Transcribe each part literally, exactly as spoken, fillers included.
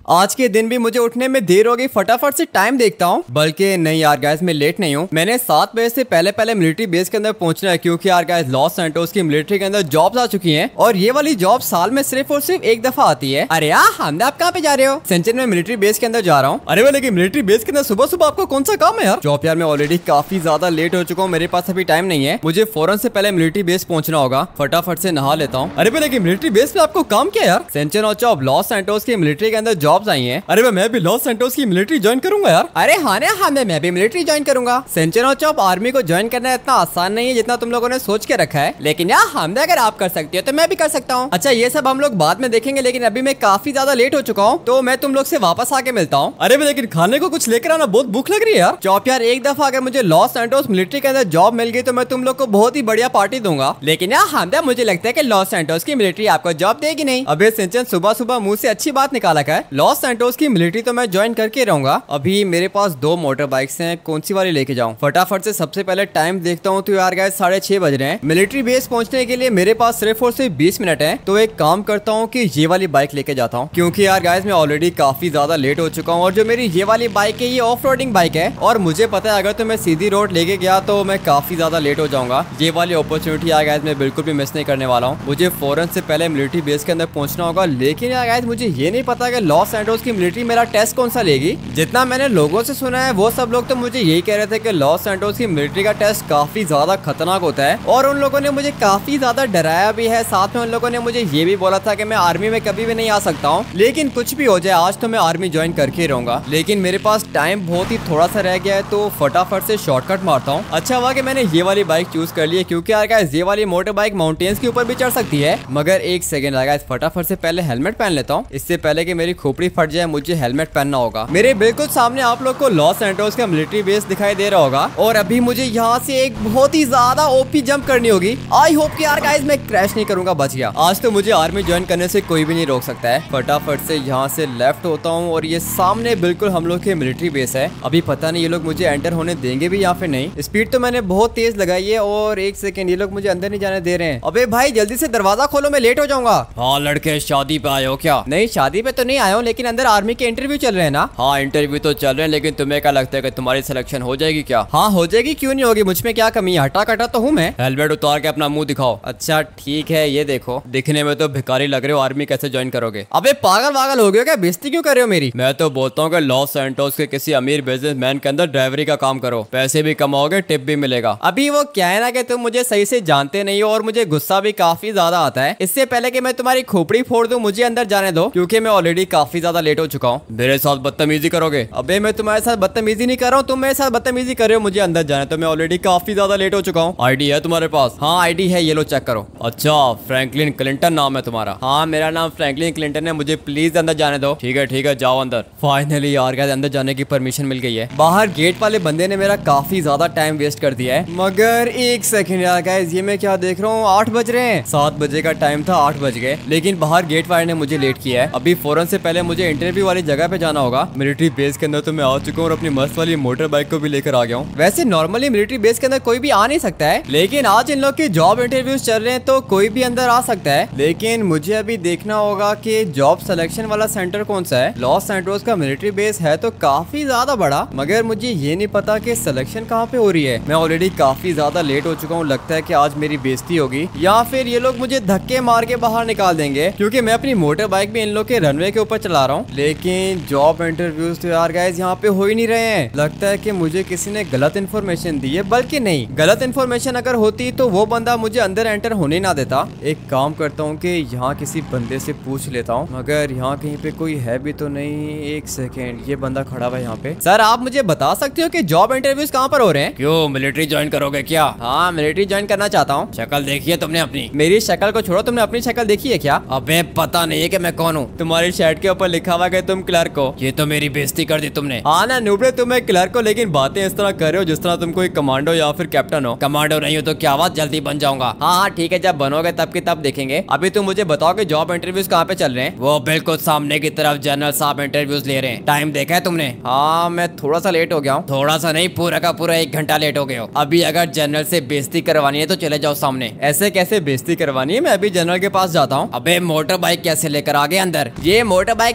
आज के दिन भी मुझे उठने में देर हो गई, फटाफट से टाइम देखता हूँ। बल्कि नहीं यार गाइस, मैं लेट नहीं हूँ। मैंने सात बजे से पहले पहले मिलिट्री बेस के अंदर पहुंचना है, क्योंकि यार गाइस लॉस सैंटोस की मिलिट्री के अंदर जॉब्स आ चुकी हैं और ये वाली जॉब साल में सिर्फ और सिर्फ एक दफा आती है। अरे यार हमने, आप कहाँ पे जा रहे हो? सेंचुरी में मिलिट्री बेस के अंदर जा रहा हूँ। अरे वो लेकिन मिलिट्री बेस के अंदर सुबह सुबह आपको कौन सा काम है यार? जॉब यार मैं ऑलरेडी काफी ज्यादा लेट हो चुका हूँ, मेरे पास अभी टाइम नहीं है। मुझे फौरन से पहले मिलिट्री बेस पहुंचना होगा, फटाफट से नहा लेता हूँ। अरे लेकिन मिलिट्री बेस पे आपको काम क्या यार? सेंचुरी और जॉब लॉस सैंटोस की मिलिट्री के अंदर जॉब्स आई हैं। अरे मैं भी लॉस सैंटोस की मिलिट्री ज्वाइन करूंगा यार। अरे हाँ ना, हाँ मैं भी मिलिट्री ज्वाइन करूंगा। सेंचुरी और जॉब आर्मी को ज्वाइन करना इतना आसान नहीं है जितना तुम लोगों ने सोच के रखा है, लेकिन यार हमने अगर आप कर सकते हो तो मैं भी कर सकता हूँ। अच्छा ये सब हम लोग बाद में देखेंगे, लेकिन अभी मैं काफी ज्यादा लेट हो चुका हूँ, तो मैं तुम लोग से वापस आके मिलता हूँ। अरे लेकिन खाने को कुछ लेकर आना, बहुत भूख लग रही है यार। जॉब यार एक दफा अगर मुझे लॉस सैंटोस मिलिट्री के अंदर जॉब मिल गई तो मैं तुम लोग को बहुत ही बढ़िया पार्टी दूंगा, लेकिन यार हमदा मुझे लगता है कि लॉस सैंटोस की मिलिट्री आपको जॉब देगी नहीं। अबे सिंचन सुबह सुबह मुंह से अच्छी बात निकाला है। लॉस सैंटोस की मिलिट्री तो मैं ज्वाइन करके रहूंगा। अभी मेरे पास दो मोटर बाइक्स हैं, कौन सी वाली लेके जाऊं? फटाफट से सबसे पहले टाइम देखता हूं, तो यार गाइस साढ़े छह बज रहे हैं। मिलिट्री बेस पहुंचने के लिए मेरे पास सिर्फ और सिर्फ बीस मिनट है, तो एक काम करता हूं कि ये वाली बाइक लेके जाता हूं, क्योंकि यार गाइस मैं ऑलरेडी काफी ज्यादा लेट हो चुका हूं। और जो मेरी ये वाली बाइक है ये ऑफ रोडिंग बाइक है, और मुझे पता है अगर तो मैं सीधी रोड लेके गया तो मैं काफी ज्यादा लेट हो जाऊंगा। ये वाली अपॉर्चुनिटी यार गाइस मैं बिल्कुल भी मिस नहीं करने वाला हूँ। मुझे फौरन से पहले मिलिट्री बेस के अंदर पहुंचना होगा, लेकिन यार गाइस मुझे ये नहीं पता कि लॉस सैंटोस की मिलिट्री मेरा टेस्ट कौन सा लेगी। जितना मैंने लोगों से सुना है वो सब लोग तो मुझे यही कह रहे थे कि लॉस सैंटोस की मिलिट्री का टेस्ट काफी ज्यादा खतरनाक होता है, और उन लोगों ने मुझे काफी ज्यादा डराया भी है। साथ में उन लोगों ने मुझे ये भी बोला था कि मैं आर्मी में कभी भी नहीं आ सकता हूँ, लेकिन कुछ भी हो जाए आज तो मैं आर्मी ज्वाइन करके रहूंगा। लेकिन मेरे पास टाइम बहुत ही थोड़ा सा रह गया है, तो फटाफट से शॉर्टकट मारता हूँ। अच्छा हुआ कि मैंने ये वाली बाइक चूज कर ली है, क्योंकि यार गाइस ये वाली मोटर बाइक माउंटेन्स के ऊपर भी चढ़ सकती है। मगर एक सेकंड गाइस, फटाफट से पहले हेलमेट पहन लेता हूँ। इससे पहले कि मेरी खोपड़ी फट जाए मुझे हेलमेट पहनना होगा। मेरे बिल्कुल सामने आप लोग को लॉस सैंटोस का मिलिट्री बेस दिखाई दे रहा होगा, और अभी मुझे यहाँ से एक बहुत ही ज्यादा ओपी जंप करनी होगी। आई होप कि यार गाइस मैं क्रैश नहीं करूंगा, बच गया। आज तो मुझे आर्मी ज्वाइन करने से कोई भी नहीं रोक सकता है। फटाफट से यहाँ से लेफ्ट होता हूँ, और ये सामने बिल्कुल हम लोग के मिलिट्री बेस है। अभी पता नहीं ये लोग मुझे एंटर होने देंगे भी या फिर नहीं। स्पीड तो मैंने बहुत तेज लगाई है, और एक सेकंड ये लोग मुझे अंदर नहीं जाने दे रहे हैं। अबे भाई जल्दी से दरवाजा खोलो, मैं लेट हो जाऊंगा। हाँ लड़के शादी पे आए हो क्या? नहीं शादी पे तो नहीं आया हूँ, लेकिन अंदर आर्मी के इंटरव्यू चल रहे हैं ना। हाँ इंटरव्यू तो चल रहे हैं, लेकिन तुम्हें क्या लगता है कि तुम्हारी सिलेक्शन हो जाएगी क्या? हाँ हो जाएगी, क्यों नहीं होगी, मुझ में क्या कमी है? हटा कटा तो हूँ मैं। हेलमेट उतार के अपना मुंह दिखाओ। अच्छा ठीक है, ये देखो दिखने में तो भिखारी लग रहे हो, आर्मी कैसे ज्वाइन करोगे? अबे पागल पागल हो गए क्या? बेइज्जती क्यों कर रहे हो मेरी? मैं तो बोलता हूँ कि लॉस सैंटोस के किसी अमीर बिजनेसमैन के अंदर ड्राइवरी का काम करो, पैसे भी कमाओगे, टिप भी मिलेगा। अभी वो क्या है ना कि तुम मुझे सही से जानते नहीं हो, और मुझे गुस्सा भी काफी ज्यादा आता है। इससे पहले कि मैं तुम्हारी खोपड़ी फोड़ दूं मुझे अंदर जाने दो, क्योंकि मैं ऑलरेडी काफी ज्यादा लेट हो चुका हूँ। मेरे साथ बदतमीजी करोगे? अबे मैं तुम्हारे साथ बदतमीजी नहीं कर रहा हूँ, तुम मेरे साथ बदतमीजी कर रहे हो। मुझे अंदर जाने तो मैं ऑलरेडी काफी ज्यादा लेट हो चुका हूँ। आईडी है तुम्हारे पास? हाँ आईडी है, ये लो चेक करो। अच्छा फ्रैंकलिन क्लिंटन नाम है तुम्हारा? हाँ मेरा नाम फ्रैंकलिन क्लिंटन है, मुझे प्लीज अंदर जाने दो। ठीक है ठीक है जाओ अंदर। फाइनली यार गाइस अंदर जाने की परमिशन मिल गई है। बाहर गेट वाले बंदे ने मेरा काफी ज्यादा टाइम वेस्ट कर दिया है। मगर एक सेकंड यार गाइस, ये मैं क्या देख रहा हूँ, आठ बज रहे हैं। सात बजे का टाइम था, आठ बज गए, लेकिन बाहर गेट वाले ने मुझे लेट किया है। अभी फौरन से पहले मुझे इंटरव्यू वाली जगह पे जाना होगा। मिलिट्री बेस के अंदर तो मैं आ चुका हूँ, और अपनी मस्त वाली मोटर बाइक को भी लेकर आ गया हूँ। वैसे नॉर्मली मिलिट्री बेस के अंदर कोई भी आ नहीं सकता है, लेकिन आज इन लोग के जॉब इंटरव्यूज चल रहे हैं तो कोई भी अंदर आ सकता है। लेकिन मुझे अभी देखना होगा कि जॉब सिलेक्शन वाला सेंटर कौन सा है। लॉस सैंटोस का मिलिट्री बेस है तो काफी ज्यादा बड़ा, मगर मुझे ये नहीं पता कि सिलेक्शन कहाँ पे हो रही है। मैं ऑलरेडी काफी ज्यादा लेट हो चुका हूँ, लगता है कि आज मेरी बेइज्जती होगी, या फिर ये लोग मुझे धक्के मार के बाहर निकाल देंगे, क्योंकि मैं अपनी मोटर बाइक भी इन लोग के रनवे के ऊपर चला रहा हूँ। लेकिन जॉब इंटरव्यूज तो यार गाइस यहाँ पे हो ही नहीं रहे हैं। लगता है कि मुझे किसी ने गलत इन्फॉर्मेशन दी है, बल्कि नहीं, गलत इन्फॉर्मेशन अगर होती तो वो बंदा मुझे अंदर एंटर होने ना देता। एक काम करता हूँ कि यहाँ किसी बंदे से पूछ लेता हूँ, मगर यहाँ कहीं पे कोई है भी तो नहीं। एक सेकेंड, ये बंदा खड़ा हुआ है यहाँ पे। सर आप मुझे बता सकते हो कि जॉब इंटरव्यूज कहाँ पर हो रहे हैं? क्यों मिलिट्री ज्वाइन करोगे क्या? हाँ मिलिट्री ज्वाइन करना चाहता हूँ। शक्ल देखी है तुमने अपनी? मेरी शक्ल को छोड़ो, तुमने अपनी शक्ल देखी है क्या? अबे पता नहीं है कि मैं कौन हूँ? तुम्हारी शर्ट के ऊपर लिखा हुआ है तुम क्लर्क हो। ये तो मेरी बेइज्जती कर दी तुमने। हाँ ना नुबड़े, तुम एक क्लर्क हो, लेकिन बातें इस तरह कर रहे हो जिस तरह तुम कोई कमांडो या फिर कैप्टन हो। कमांडो नहीं हो तो क्या बात, जल्दी बन जाऊंगा। हाँ हाँ ठीक है, जब बनोगे तब की तब देखेंगे। अभी तुम मुझे बताओ कि जॉब इंटरव्यूज कहाँ पे चल रहे हैं? वो बिल्कुल सामने की तरफ जनरल साहब इंटरव्यूज ले रहे हैं। टाइम देखा है तुमने? हाँ मैं थोड़ा सा लेट हो गया हूँ। थोड़ा सा नहीं, पूरा का पूरा एक घंटा लेट हो गए हो। अभी अगर जनरल से बेइज्जती करवानी है तो चले जाओ सामने। ऐसे कैसे बेइज्जती करवानी है? मैं अभी जनरल के पास जाता हूँ। अबे मोटर बाइक कैसे लेकर आ गए अंदर? ये मोटर बाइक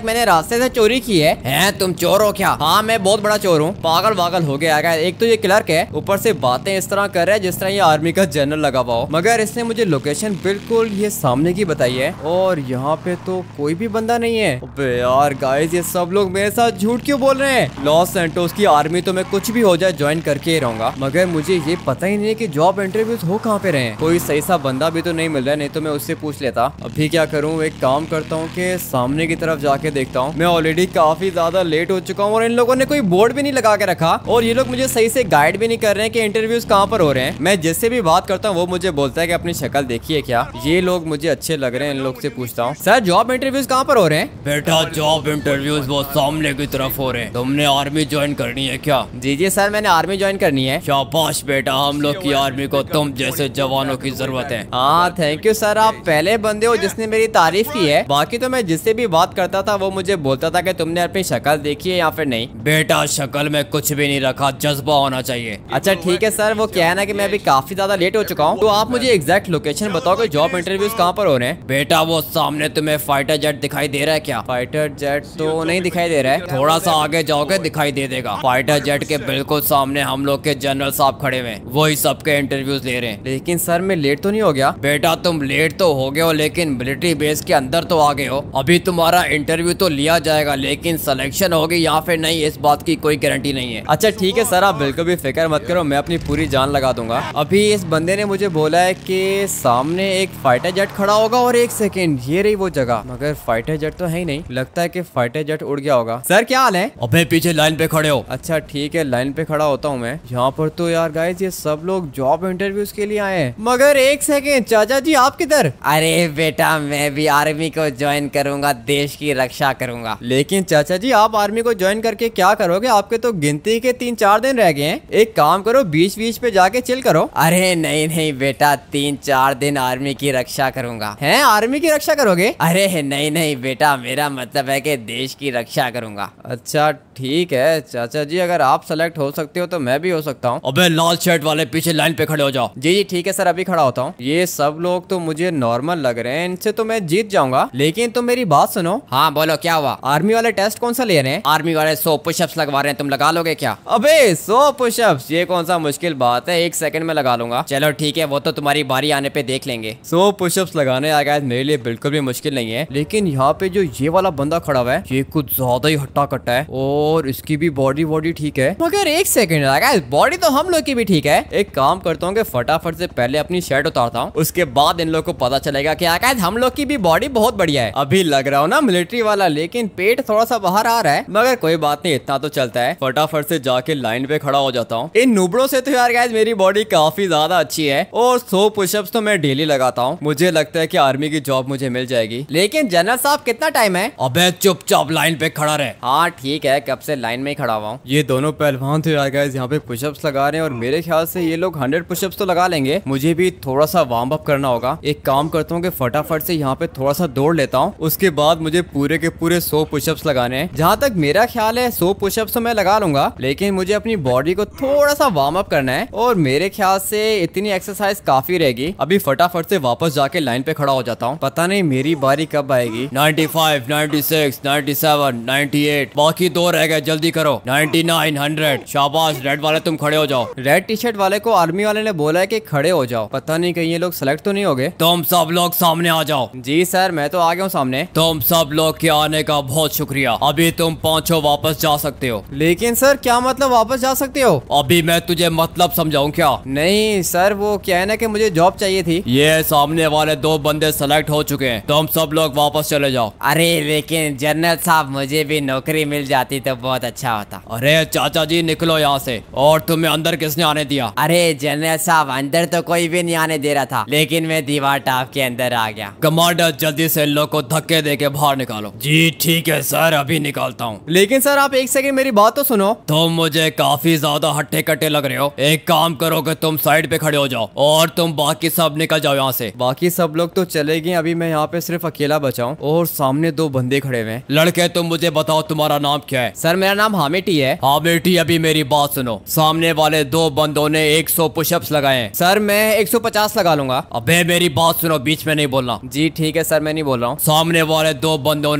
बैग मैंने रास्ते से चोरी की है। हैं तुम चोर हो क्या? हाँ मैं बहुत बड़ा चोर हूँ। पागल पागल हो गया है। एक तो ये क्लर्क है, ऊपर से बातें इस तरह कर रहा है जिस तरह ये आर्मी का जनरल लगा हुआ हो। मगर इसने मुझे लोकेशन बिल्कुल ये सामने की बताई है और यहाँ पे तो कोई भी बंदा नहीं है। अबे यार गाइस, ये सब लोग मेरे साथ झूठ क्यों बोल रहे हैं? लॉस सैंटोस की आर्मी तो मैं कुछ भी हो जाए ज्वाइन करके ही रहूंगा, मगर मुझे ये पता ही नहीं है कि जॉब इंटरव्यूज हो कहाँ पे रहे। कोई सही सा बंदा भी तो नहीं मिल रहा है, नहीं तो मैं उससे पूछ लेता। अभी क्या करूँ, एक काम करता हूँ कि सामने की तरफ जाके देखता हूँ। मैं ऑलरेडी काफी ज्यादा लेट हो चुका हूँ और इन लोगों ने कोई बोर्ड भी नहीं लगा के रखा और ये लोग मुझे सही से गाइड भी नहीं कर रहे हैं कि इंटरव्यूज कहाँ पर हो रहे हैं। मैं जिससे भी बात करता हूँ वो मुझे बोलता है कि अपनी शक्ल देखिए क्या। ये लोग मुझे अच्छे लग रहे हैं, इन लोग से पूछता हूँ सर जॉब इंटरव्यूज कहाँ पर हो रहे हैं? बेटा जॉब इंटरव्यूज वो सामने की तरफ हो रहे हैं। तुमने आर्मी ज्वाइन करनी है क्या? जी जी सर, मैंने आर्मी ज्वाइन करनी है। शाबाश बेटा, हम लोग की आर्मी को तुम जैसे जवानों की जरूरत है। हाँ थैंक यू सर, आप पहले बंदे हो जिसने मेरी तारीफ की है। बाकी तो मैं जिससे भी बात करता था वो मुझे बोलता था कि तुमने अपनी शक्ल देखी है या फिर नहीं। बेटा शक्ल में कुछ भी नहीं रखा, जज्बा होना चाहिए। अच्छा ठीक है सर, वो क्या है ना कि मैं अभी काफी ज्यादा लेट हो चुका हूँ, तो आप मुझे एग्जैक्ट लोकेशन बताओ कि जॉब इंटरव्यूज कहाँ पर हो रहे हैं। बेटा वो सामने तुम्हें फाइटर जेट दिखाई दे रहा है क्या? फाइटर जेट तो नहीं दिखाई दे रहा है। थोड़ा सा आगे जाओगे दिखाई दे देगा। फाइटर जेट के बिल्कुल सामने हम लोग के जनरल साहब खड़े हुए, वही सबके इंटरव्यूज ले रहे हैं। लेकिन सर मैं लेट तो नहीं हो गया? बेटा तुम लेट तो हो गए हो, लेकिन मिलिट्री बेस के अंदर तो आ गए हो। अभी तुम्हारा इंटरव्यू तो लिया जाएगा, लेकिन सिलेक्शन होगी या फिर नहीं इस बात की कोई गारंटी नहीं है। अच्छा ठीक है सर, आप बिल्कुल भी फिक्र मत करो, मैं अपनी पूरी जान लगा दूंगा। अभी इस बंदे ने मुझे बोला है कि सामने एक फाइटर जेट खड़ा होगा और एक सेकेंड ये रही वो जगह, मगर फाइटर जेट तो है ही नहीं। लगता है कि फाइटर जेट उड़ गया होगा। सर क्या हाल है? अबे पीछे लाइन पे खड़े हो। अच्छा ठीक है, लाइन पे खड़ा होता हूँ मैं। यहाँ पर तो यार गाइस ये सब लोग जॉब इंटरव्यूज के लिए आए हैं। मगर एक सेकेंड, चाचा जी आप किधर? अरे बेटा मैं भी आर्मी को ज्वाइन करूंगा, देश की रक्षा करूंगा। लेकिन चाचा जी आप आर्मी को ज्वाइन करके क्या करोगे? आपके तो गिनती के तीन चार दिन रह गए हैं। एक काम करो, बीच बीच पे जाके चिल करो। अरे नहीं नहीं बेटा, तीन चार दिन आर्मी की रक्षा करूंगा। हैं आर्मी की रक्षा करोगे? अरे नहीं नहीं बेटा, मेरा मतलब है कि देश की रक्षा करूंगा। अच्छा ठीक है चाचा जी, अगर आप सेलेक्ट हो सकते हो तो मैं भी हो सकता हूँ। अबे लाल शर्ट वाले पीछे लाइन पे खड़े हो जाओ। जी जी ठीक है सर, अभी खड़ा होता हूँ। ये सब लोग तो मुझे नॉर्मल लग रहे हैं, इनसे तो मैं जीत जाऊंगा। लेकिन तुम मेरी बात सुनो। हाँ बोलो क्या हुआ? आर्मी वाले टेस्ट कौन सा ले रहे हैं? आर्मी वाले सौ पुशअप्स लगवा रहे हैं, तुम लगा लोगे क्या? अबे सौ पुशअप्स, ये कौन सा मुश्किल बात है, एक सेकंड में लगा लूंगा। चलो ठीक है, वो तो तुम्हारी बारी आने पे देख लेंगे। सौ पुशअप्स लगाने आ गया मेरे लिए बिल्कुल भी मुश्किल नहीं है। लेकिन यहाँ पे जो ये वाला बंदा खड़ा हुआ है ये कुछ ज्यादा ही हट्टा कट्टा है और इसकी भी बॉडी बॉडी ठीक है। मगर एक सेकंड लगा, बॉडी तो हम लोग की भी ठीक है। एक काम करता हूँ कि फटाफट से पहले अपनी शर्ट उतारता हूँ, उसके बाद इन लोग को पता चलेगा कि आकाश हम लोग की भी बॉडी बहुत बढ़िया है। अभी लग रहा हूँ ना मिलिट्री वाला, लेकिन पेट थोड़ा सा बाहर आ रहा है, मगर कोई बात नहीं, इतना तो चलता है। फटाफट से जाके लाइन पे खड़ा हो जाता हूँ। इन नुबड़ों से तो यार गाइस मेरी बॉडी काफी ज्यादा अच्छी है और सौ पुशअप्स तो मैं डेली लगाता हूँ। मुझे लगता है कि आर्मी की जॉब मुझे मिल जाएगी। लेकिन जनरल साहब कितना टाइम है? अबे चुपचाप लाइन पे खड़ा रहे। हाँ ठीक है, कब से लाइन में ही खड़ा हुआ हूँ। ये दोनों पहलवान थे यार गाइस, यहाँ पे पुशअप्स लगा रहे हैं और मेरे ख्याल से ये लोग हंड्रेड पुशअप्स तो लगा लेंगे। मुझे भी थोड़ा सा वार्म अप करना होगा। एक काम करता हूँ कि फटाफट से यहाँ पे थोड़ा सा दौड़ लेता हूँ, उसके बाद मुझे पूरे के पूरे सौ पुशअप्स लगाने हैं। जहाँ तक मेरा ख्याल है सौ पुशअप्स तो मैं लगा लूंगा, लेकिन मुझे अपनी बॉडी को थोड़ा सा वार्म अप करना है और मेरे ख्याल से इतनी एक्सरसाइज काफी रहेगी। अभी फटाफट से वापस जाके लाइन पे खड़ा हो जाता हूँ, पता नहीं मेरी बारी कब आएगी। Ninety five, ninety six, ninety seven, ninety eight, बाकी दो रह गए, जल्दी करो। Ninety nine, hundred. शाबाश, रेड वाले तुम खड़े हो जाओ। रेड टी शर्ट वाले को आर्मी वाले ने बोला है कि खड़े हो जाओ, पता नहीं कहीं ये लोग सेलेक्ट तो नहीं हो गए। तुम सब लोग सामने आ जाओ। जी सर, मैं तो आ गया हूँ सामने। तुम सब लोग के आने का बहुत शुक्रिया। अभी तुम पांचों वापस जा सकते हो। लेकिन सर क्या मतलब वापस जा सकते हो? अभी मैं तुझे मतलब समझाऊं क्या? नहीं सर, वो क्या है ना कि मुझे जॉब चाहिए थी। ये सामने वाले दो बंदे सेलेक्ट हो चुके हैं, तुम सब लोग वापस चले जाओ। अरे लेकिन जनरल साहब मुझे भी नौकरी मिल जाती तो बहुत अच्छा होता। अरे चाचा जी निकलो यहाँ से। और तुम्हें अंदर किसने आने दिया? अरे जनरल साहब अंदर तो कोई भी नहीं आने दे रहा था, लेकिन मैं दीवार टाप के अंदर आ गया। कमांडर जल्दी से इन लोग को धक्के दे के बाहर निकालो। जी ठीक है सर, अभी निकालता हूँ। लेकिन सर आप एक सेकंड मेरी बात तो सुनो। तुम मुझे काफी ज्यादा हट्टे कट्टे लग रहे हो। एक काम करो कि तुम साइड पे खड़े हो जाओ और तुम बाकी सब निकल जाओ यहाँ से। बाकी सब लोग तो चले गए, अभी मैं यहाँ पे सिर्फ अकेला बचा हूँ और सामने दो बंदे खड़े हुए हैं। लड़के तुम मुझे बताओ तुम्हारा नाम क्या है? सर मेरा नाम हामिद टी है। हामिद टी, अभी मेरी बात सुनो। सामने वाले दो बंदों ने सौ पुशअप्स लगाए हैं। सर मैं एक सौ पचास लगा लूंगा। अबे मेरी बात सुनो, बीच में नहीं बोलना। जी ठीक है सर, मैं नहीं बोल रहा हूँ। सामने वाले दो बंदों ने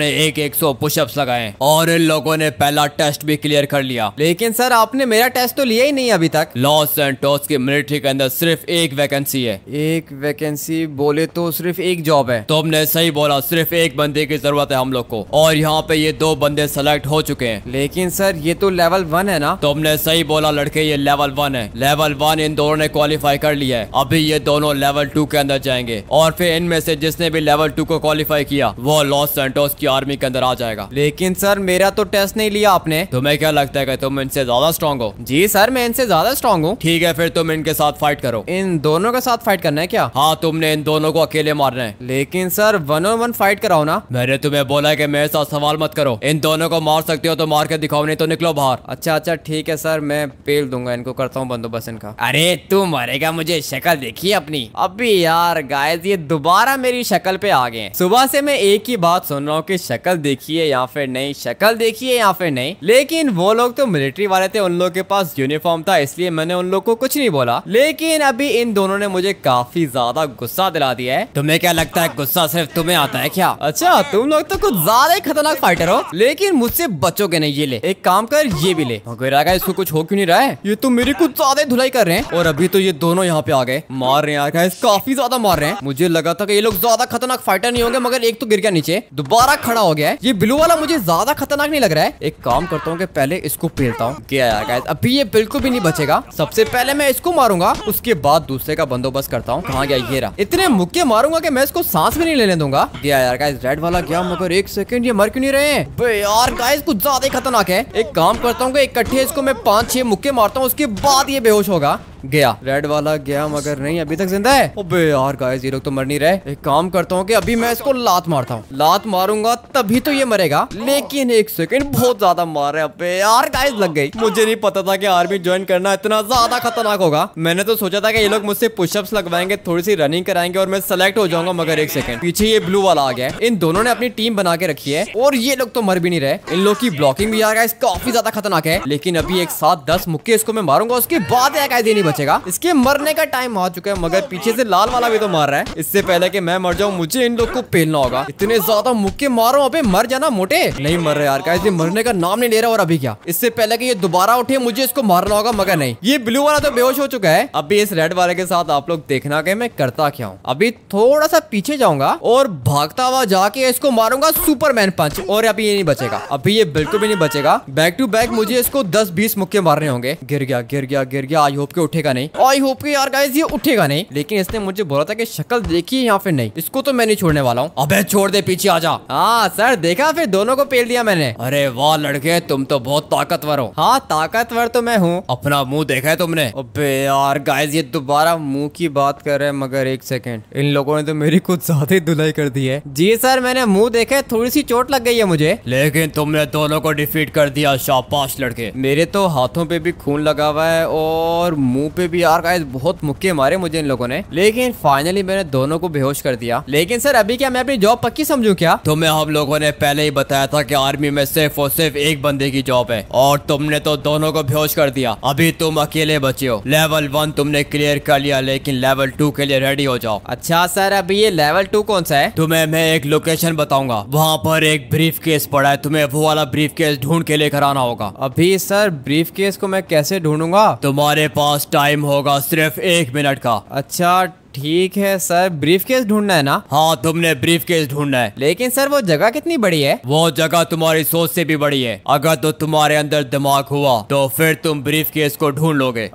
ने एक एक सौ पुशअप्स लगाए और इन लोगों ने पहला टेस्ट भी क्लियर कर लिया। लेकिन सर आपने मेरा टेस्ट तो लिया ही नहीं अभी तक। लॉस सैंटोस की मिलिट्री के अंदर सिर्फ एक वैकेंसी है। एक वैकेंसी बोले तो सिर्फ एक जॉब है। तुमने सही बोला, सिर्फ एक बंदे की जरूरत है हम लोग को, और यहाँ पे ये दो बंदे सेलेक्ट हो चुके हैं। लेकिन सर ये तो लेवल वन है ना। तुमने सही बोला लड़के, ये लेवल वन है। लेवल वन इन दोनों ने क्वालिफाई कर लिया है। अभी ये दोनों लेवल टू के अंदर जाएंगे और फिर इनमें से जिसने भी लेवल टू को क्वालिफाई किया वो लॉस सैंटोस की आर्मी के अंदर आ जाएगा। लेकिन सर मेरा तो टेस्ट नहीं लिया आपने। तुम्हें क्या लगता है कि तुम इनसे ज्यादा स्ट्रॉन्ग हो? जी सर मैं इनसे ज्यादा स्ट्रॉन्ग हूँ। ठीक है, फिर तुम इनके साथ फाइट करो। इन दोनों के साथ फाइट करना है क्या? हाँ, तुमने इन दोनों को अकेले मारना है। लेकिन sir one on one fight कराओ ना। मैंने तुम्हें बोला है कि मेरे साथ सवाल मत करो। इन दोनों को मार सकते हो तो मार के दिखाओ, नहीं तो निकलो बाहर। अच्छा अच्छा ठीक है सर, मैं पेल दूंगा इनको, करता हूँ बंदोबस्त इनका। अरे तू मरेगा, मुझे शक्ल देखी अपनी। अभी यार गाइस ये दोबारा मेरी शक्ल पे आ गए हैं। सुबह से मैं एक ही बात सुन रहा हूँ कि शक्ल देखिए या फिर नहीं, शक्ल देखिए या फिर नहीं। लेकिन वो लोग तो मिलिट्री वाले थे, उन लोग के पास यूनिफॉर्म था, इसलिए मैंने उन लोग को कुछ नहीं बोला। लेकिन अभी इन दोनों ने मुझे काफी ज्यादा गुस्सा दिला दिया है। तुम्हें क्या लगता है गुस्सा सिर्फ तुम्हें आता है क्या? अच्छा तुम लोग तो कुछ ज्यादा ही खतरनाक फाइटर हो, लेकिन मुझसे बचोगे नहीं। ये ले, एक काम कर ये भी ले। मगर इसको कुछ हो क्यों नहीं रहा है? ये तो मेरी कुछ ज्यादा धुलाई कर रहे हैं। और अभी तो ये दोनों यहाँ पे आ गए, मार रहे हैं यार, काफी ज्यादा मार रहे हैं। मुझे लगा था कि ये लोग ज्यादा खतरनाक फाइटर नहीं होंगे, मगर एक तो गिर गया नीचे, दोबारा खड़ा हो गया है। ये ब्लू वाला मुझे ज्यादा खतरनाक नहीं लग रहा है। एक काम करता हूँ कि पहले इसको पेलता हूँ। क्या यार गाइस, अभी ये बिल्कुल भी नहीं बचेगा। सबसे पहले मैं इसको मारूंगा, उसके बाद दूसरे का बंदोबस्त करता हूँ। कहाँ गया ये रहा। इतने मुक्के मारूंगा कि मैं इसको सांस भी नहीं लेने दूंगा। गया यार गाइस, रेड वाला गया, मगर एक सेकंड ये मर क्यों नहीं रहे हैं? यार गाइस कुछ ज्यादा ही खतरनाक है। एक काम करता हूँ कि इकट्ठे इसको मैं पांच छह मुक्के मारता हूँ, उसके बाद ये बेहोश होगा। गया, रेड वाला गया, मगर नहीं अभी तक जिंदा है। अबे यार गाइस ये लोग तो मर नहीं रहे। एक काम करता हूँ कि अभी मैं इसको लात मारता हूँ, लात मारूंगा तभी तो ये मरेगा। लेकिन एक सेकंड, बहुत ज्यादा मार रहे। अबे यार गाइस लग गई। मुझे नहीं पता था कि आर्मी ज्वाइन करना इतना ज्यादा खतरनाक होगा। मैंने तो सोचा था कि ये लोग मुझसे पुशअप्स लगवाएंगे, थोड़ी सी रनिंग कराएंगे और मैं सेलेक्ट हो जाऊंगा। मगर एक सेकंड, पीछे ये ब्लू वाला आ गया है। इन दोनों ने अपनी टीम बना के रखी है और ये लोग तो मर भी नहीं रहे। इन लोग की ब्लॉकिंग भी यार गाइस काफी ज्यादा खतरनाक है। लेकिन अभी एक साथ दस मुक्के इसको मैं मारूंगा, उसके बाद यार गाइस ये नहीं बचेगा। इसके मरने का टाइम आ चुका है। मगर पीछे से लाल वाला भी तो मार रहा है। इससे पहले कि मैं मर जाऊं, मुझे इन लोग को पेलना होगा। इतने ज्यादा मुक्के मारो, अबे मर जाना मोटे। नहीं मर रहे यार गाइस, ये मरने का नाम नहीं ले रहा। और अभी क्या, इससे पहले कि ये दोबारा उठे मुझे इसको मारना होगा। मगर नहीं, ये ब्लू वाला तो बेहोश हो चुका है। अभी इस रेड वाले के साथ आप लोग देखना कि मैं करता क्या हूँ। अभी थोड़ा सा पीछे जाऊंगा और भागता हुआ जाके इसको मारूंगा सुपरमैन पंच। और अभी ये नहीं बचेगा, अभी ये बिल्कुल भी नहीं बचेगा। बैक टू बैक मुझे इसको दस बीस मुक्के मारने होंगे। गिर गया गिर गया गिर गया। आई होप के उठेगा नहीं, आई होप के यार गाइस ये उठेगा नहीं। लेकिन इसने मुझे बोला था कि शक्ल देखिए या फिर नहीं, इसको तो मैं नहीं छोड़ने वाला हूँ। अबे छोड़ दे, पीछे आ जा। हाँ सर देखा, फिर दोनों को पेल दिया मैंने। अरे वाह लड़के, तुम तो बहुत ताकतवर हो। हाँ ताकतवर तो मैं हूँ। अपना मुंह देखा है तुमने? अबे यार गाइस ये दोबारा मुंह की बात कर रहे हैं। मगर एक सेकंड, इन लोगों ने तो मेरी कुछ ज्यादा ही धुलाई कर दी है। जी सर मैंने मुंह देखा है, थोड़ी सी चोट लग गई है मुझे। लेकिन तुमने दोनों को डिफीट कर दिया, शाबाश लड़के। मेरे तो हाथों पे भी खून लगा हुआ है और मुंह पे भी यार गाइस बहुत मुक्के मारे मुझे इन लोगों ने। लेकिन फाइनली मैंने दोनों को बेहोश कर दिया। लेकिन सर अभी क्या मैं अपनी जॉब पक्की समझूं क्या? तुम्हें हम लोगों ने पहले ही बताया था कि आर्मी में सिर्फ और सिर्फ एक बंदे की जॉब है, और तुमने तो दोनों को बेहोश कर दिया। अभी तुम अकेले बचे हो। लेवल वन तुमने क्लियर कर लिया, लेकिन लेवल टू के लिए रेडी हो जाओ। अच्छा सर अभी ये लेवल टू कौन सा है? तुम्हें मैं एक लोकेशन बताऊंगा, वहाँ पर एक ब्रीफ केस पड़ा है, तुम्हें वो वाला ब्रीफ केस ढूंढ के लेकर आना होगा। अभी सर ब्रीफ केस को मैं कैसे ढूंढूंगा? तुम्हारे पास टाइम होगा सिर्फ एक मिनट का। अच्छा ठीक है सर, ब्रीफ केस ढूंढना है ना? हाँ तुमने ब्रीफ केस ढूंढना है। लेकिन सर वो जगह कितनी बड़ी है? वो जगह तुम्हारी सोच से भी बड़ी है। अगर तो तुम्हारे अंदर दिमाग हुआ तो फिर तुम ब्रीफ केस को ढूंढ लोगे।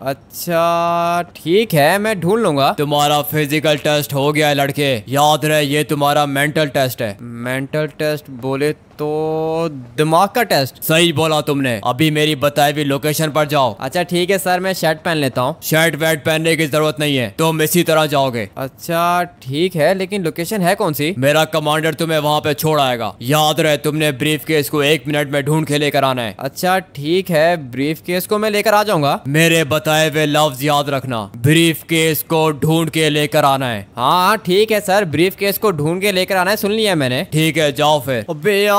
अच्छा ठीक है, मैं ढूंढ लूंगा। तुम्हारा फिजिकल टेस्ट हो गया है लड़के, याद रहे ये तुम्हारा मेंटल टेस्ट है। मेंटल टेस्ट बोले तो दिमाग का टेस्ट? सही बोला तुमने। अभी मेरी बताई हुई लोकेशन पर जाओ। अच्छा ठीक है सर, मैं शर्ट पहन लेता हूँ। शर्ट वेट पहनने की जरूरत नहीं है, तुम इसी तरह जाओगे। अच्छा ठीक है, लेकिन लोकेशन है कौन सी? मेरा कमांडर तुम्हें वहाँ पे छोड़ आएगा। याद रहे तुमने ब्रीफ केस को एक मिनट में ढूंढ के लेकर आना है। अच्छा ठीक है, ब्रीफ केस को मैं लेकर आ जाऊंगा। मेरे बताए हुए लफ्ज याद रखना, ब्रीफ केस को ढूंढ के लेकर आना है। हाँ ठीक है सर, ब्रीफ केस को ढूंढ के लेकर आना है, सुन लिया मैंने। ठीक है जाओ फिर। अबे यार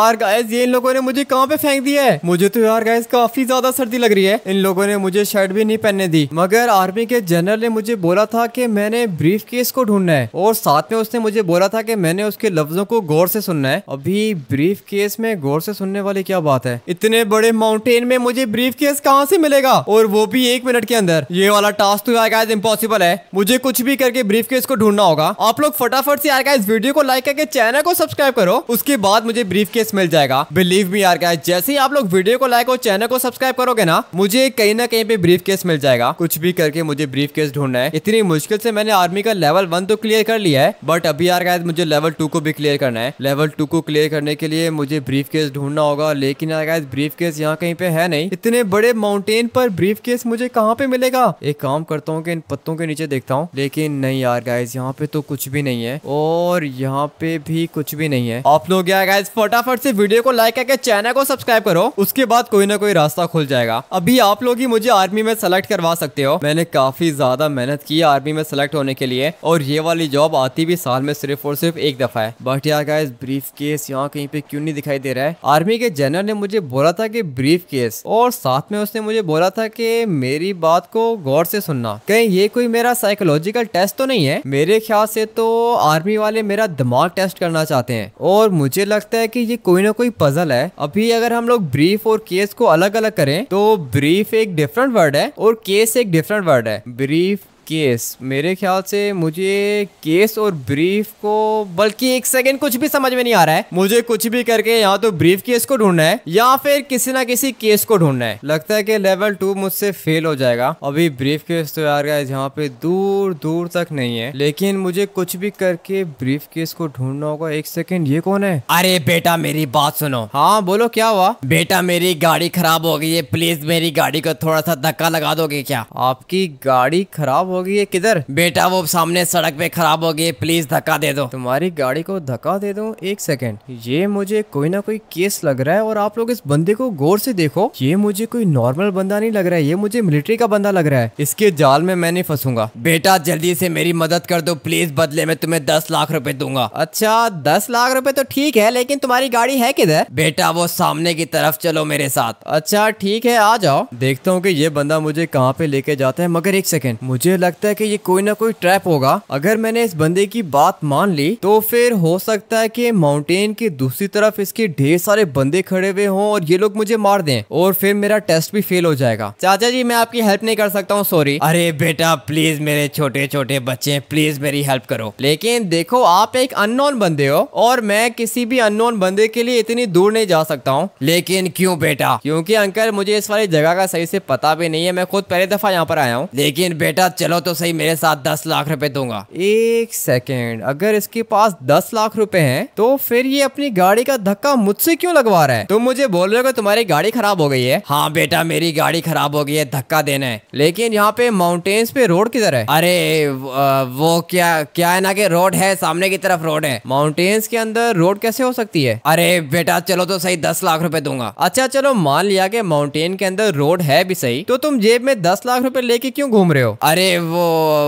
यार गाइस ये इन लोगों ने मुझे कहाँ पे फेंक दिया है? मुझे तो यार गाइस काफी ज्यादा सर्दी लग रही है। इन लोगों ने मुझे शर्ट भी नहीं पहनने दी। मगर आर्मी के जनरल ने मुझे बोला था कि मैंने ब्रीफ केस को ढूंढना है और साथ में उसने मुझे बोला था कि मैंने उसके लफ्जों को गौर से सुनना है। अभी ब्रीफ केस में गौर से सुनने वाली क्या बात है? इतने बड़े माउंटेन में मुझे ब्रीफ केस कहाँ से मिलेगा और वो भी एक मिनट के अंदर? ये वाला टास्क तो यार गाइस इम्पॉसिबल है। मुझे कुछ भी करके ब्रीफ केस को ढूंढना होगा। आप लोग फटाफट से यार गाइस वीडियो को लाइक करके चैनल को सब्सक्राइब करो, उसके बाद मुझे ब्रीफ केस मिल जाएगा। बिलीव मी यार गाइस, जैसे ही आप लोग वीडियो को लाइक और चैनल को सब्सक्राइब करोगे ना, मुझे कहीं ना कहीं पे ब्रीफ केस मिल जाएगा। कुछ भी करके मुझे ब्रीफ केस ढूंढना है। इतनी मुश्किल से मैंने आर्मी का लेवल वन तो क्लियर कर लिया है, बट अभी यार गाइस मुझे लेवल टू को भी क्लियर करना है। लेवल टू को क्लियर करने के लिए मुझे ब्रीफ केस ढूंढना होगा, लेकिन यार गाइस ब्रीफ केस यहाँ कहीं पे है नहीं। इतने बड़े माउंटेन पर ब्रीफ केस मुझे कहाँ पे मिलेगा? एक काम करता हूँ कि इन पत्तों के नीचे देखता हूँ, लेकिन नहीं यार गाइस यहाँ पे तो कुछ भी नहीं है और यहाँ पे भी कुछ भी नहीं है। आप लोग यार गाइस फटाफट से वीडियो को लाइक करके चैनल को सब्सक्राइब करो, उसके बाद कोई ना कोई रास्ता खुल जाएगा। अभी आप लोग ही मुझे आर्मी में सेलेक्ट करवा सकते हो। मैंने काफी ज्यादा मेहनत की आर्मी में सेलेक्ट होने के लिए और ये वाली जॉब आती भी साल में सिर्फ और सिर्फ एक दफा है। बट यार गाइस ब्रीफ केस यहाँ कहीं पे क्यों नहीं दिखाई दे रहा है? आर्मी के जनरल ने मुझे बोला था कि ब्रीफ केस, और साथ में उसने मुझे बोला था कि मेरी बात को गौर से सुनना। कहीं ये कोई मेरा साइकोलॉजिकल टेस्ट तो नहीं है? मेरे ख्याल से तो आर्मी वाले मेरा दिमाग टेस्ट करना चाहते हैं और मुझे लगता है कि ये कोई ना कोई पजल है। अभी अगर हम लोग ब्रीफ और केस को अलग अलग करें तो ब्रीफ एक डिफरेंट वर्ड है और केस एक डिफरेंट वर्ड है। ब्रीफ केस, मेरे ख्याल से मुझे केस और ब्रीफ को, बल्कि एक सेकंड, कुछ भी समझ में नहीं आ रहा है। मुझे कुछ भी करके यहाँ तो ब्रीफ केस को ढूंढना है या फिर किसी ना किसी केस को ढूंढना है। लगता है कि लेवल टू मुझसे फेल हो जाएगा। अभी ब्रीफ केस तो यार गाइस यहाँ पे दूर दूर तक नहीं है, लेकिन मुझे कुछ भी करके ब्रीफ केस को ढूंढना होगा। एक सेकंड, ये कौन है? अरे बेटा मेरी बात सुनो। हाँ बोलो, क्या हुआ? बेटा मेरी गाड़ी खराब हो गई है, प्लीज मेरी गाड़ी को थोड़ा सा धक्का लगा दोगे क्या? आपकी गाड़ी खराब हो गई है? किधर? बेटा वो सामने सड़क पे खराब हो गई है, प्लीज धक्का दे दो। तुम्हारी गाड़ी को धक्का दे दूं? एक सेकंड, ये मुझे कोई ना कोई केस लग रहा है और आप लोग इस बंदे को गौर से देखो। ये मुझे कोई नॉर्मल बंदा नहीं लग रहा है, ये मुझे मिलिट्री का बंदा लग रहा है। इसके जाल में मैं नहीं फंसूंगा। बेटा जल्दी से मेरी मदद कर दो प्लीज, बदले में तुम्हें दस लाख रुपए दूंगा। अच्छा दस लाख रुपए तो ठीक है, लेकिन तुम्हारी गाड़ी है किधर? बेटा वो सामने की तरफ चलो मेरे साथ। अच्छा ठीक है, आ जाओ। देखता हूँ कि ये बंदा मुझे कहाँ पे लेके जाता है। मगर एक सेकंड, मुझे लगता है कि ये कोई ना कोई ट्रैप होगा। अगर मैंने इस बंदे की बात मान ली तो फिर हो सकता है कि माउंटेन की दूसरी तरफ इसके ढेर सारे बंदे खड़े हुए हों और ये लोग मुझे मार दें और फिर मेरा टेस्ट भी फेल हो जाएगा। चाचा जी मैं आपकी हेल्प नहीं कर सकता हूँ, सॉरी। अरे बेटा प्लीज, मेरे छोटे छोटे बच्चे हैं, प्लीज मेरी हेल्प करो। लेकिन देखो आप एक अननोन बंदे हो और मैं किसी भी अननोन बंदे के लिए इतनी दूर नहीं जा सकता हूँ। लेकिन क्यों बेटा? क्योंकि अंकल मुझे इस वाली जगह का सही से पता भी नहीं है, मैं खुद पहली दफा यहाँ पर आया हूँ। लेकिन बेटा चलो तो सही, मेरे साथ दस लाख रुपए दूंगा। एक सेकेंड, अगर इसके पास दस लाख रुपए हैं तो फिर ये अपनी गाड़ी का धक्का मुझसे क्यों लगवा रहा है? तुम मुझे बोल रहे हो कि तुम्हारी गाड़ी खराब हो गई है? हाँ बेटा मेरी गाड़ी खराब हो गई है, धक्का देना है। लेकिन यहाँ पे माउंटेन्स पे रोड किधर है? अरे वो क्या क्या है ना कि रोड है, सामने की तरफ रोड है। माउंटेन्स के अंदर रोड कैसे हो सकती है? अरे बेटा चलो तो सही, दस लाख रुपए दूंगा। अच्छा चलो मान लिया कि माउंटेन के अंदर रोड है भी सही, तो तुम जेब में दस लाख रुपए लेके क्यों घूम रहे हो? अरे वो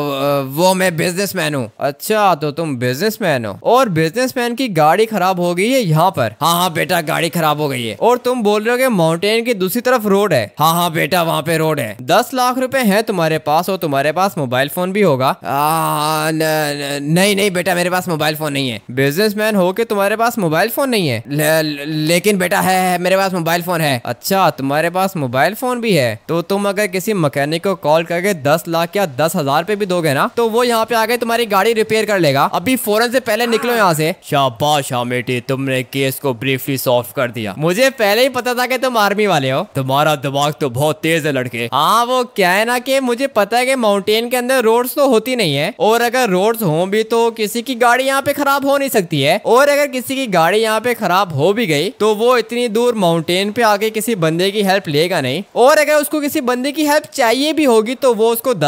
वो मैं बिजनेसमैन हूँ। अच्छा तो तुम बिजनेसमैन हो और बिजनेसमैन की गाड़ी खराब हो गई है यहाँ पर? हाँ हाँ बेटा गाड़ी खराब हो गई है। और तुम बोल रहे हो कि माउंटेन की दूसरी तरफ रोड है? हाँ हाँ बेटा वहाँ पे रोड है। दस लाख रुपए हैं तुम्हारे पास और तुम्हारे पास मोबाइल फोन भी होगा? आ, न, न, नहीं नहीं बेटा मेरे पास मोबाइल फोन नहीं है। बिजनेसमैन हो के तुम्हारे पास मोबाइल फोन नहीं है? ले, लेकिन बेटा है, है मेरे पास मोबाइल फोन है। अच्छा तुम्हारे पास मोबाइल फोन भी है, तो तुम अगर किसी मैकेनिक को कॉल करके दस लाख या दस हजार पे भी दोगे ना तो वो यहाँ पे आके तुम्हारी गाड़ी रिपेयर कर लेगा। अभी फौरन से पहले निकलो यहाँ से। शाबाश हामिटी, तुमने केस को ब्रीफली सॉल्व कर दिया। मुझे पहले ही पता था कि तुम आर्मी वाले हो। तुम्हारा दिमाग तो बहुत तेज है लड़के। हाँ वो क्या है ना कि मुझे पता है कि माउंटेन के अंदर रोड्स तो होती नहीं है, और अगर रोड्स हो भी तो किसी की गाड़ी यहाँ पे खराब हो नहीं सकती है, और अगर किसी की गाड़ी यहाँ पे खराब हो भी गई तो वो इतनी दूर माउंटेन पे आके किसी बंदे की हेल्प लेगा नहीं, और अगर उसको किसी बंदे की हेल्प चाहिए भी होगी तो वो उसको दस लाख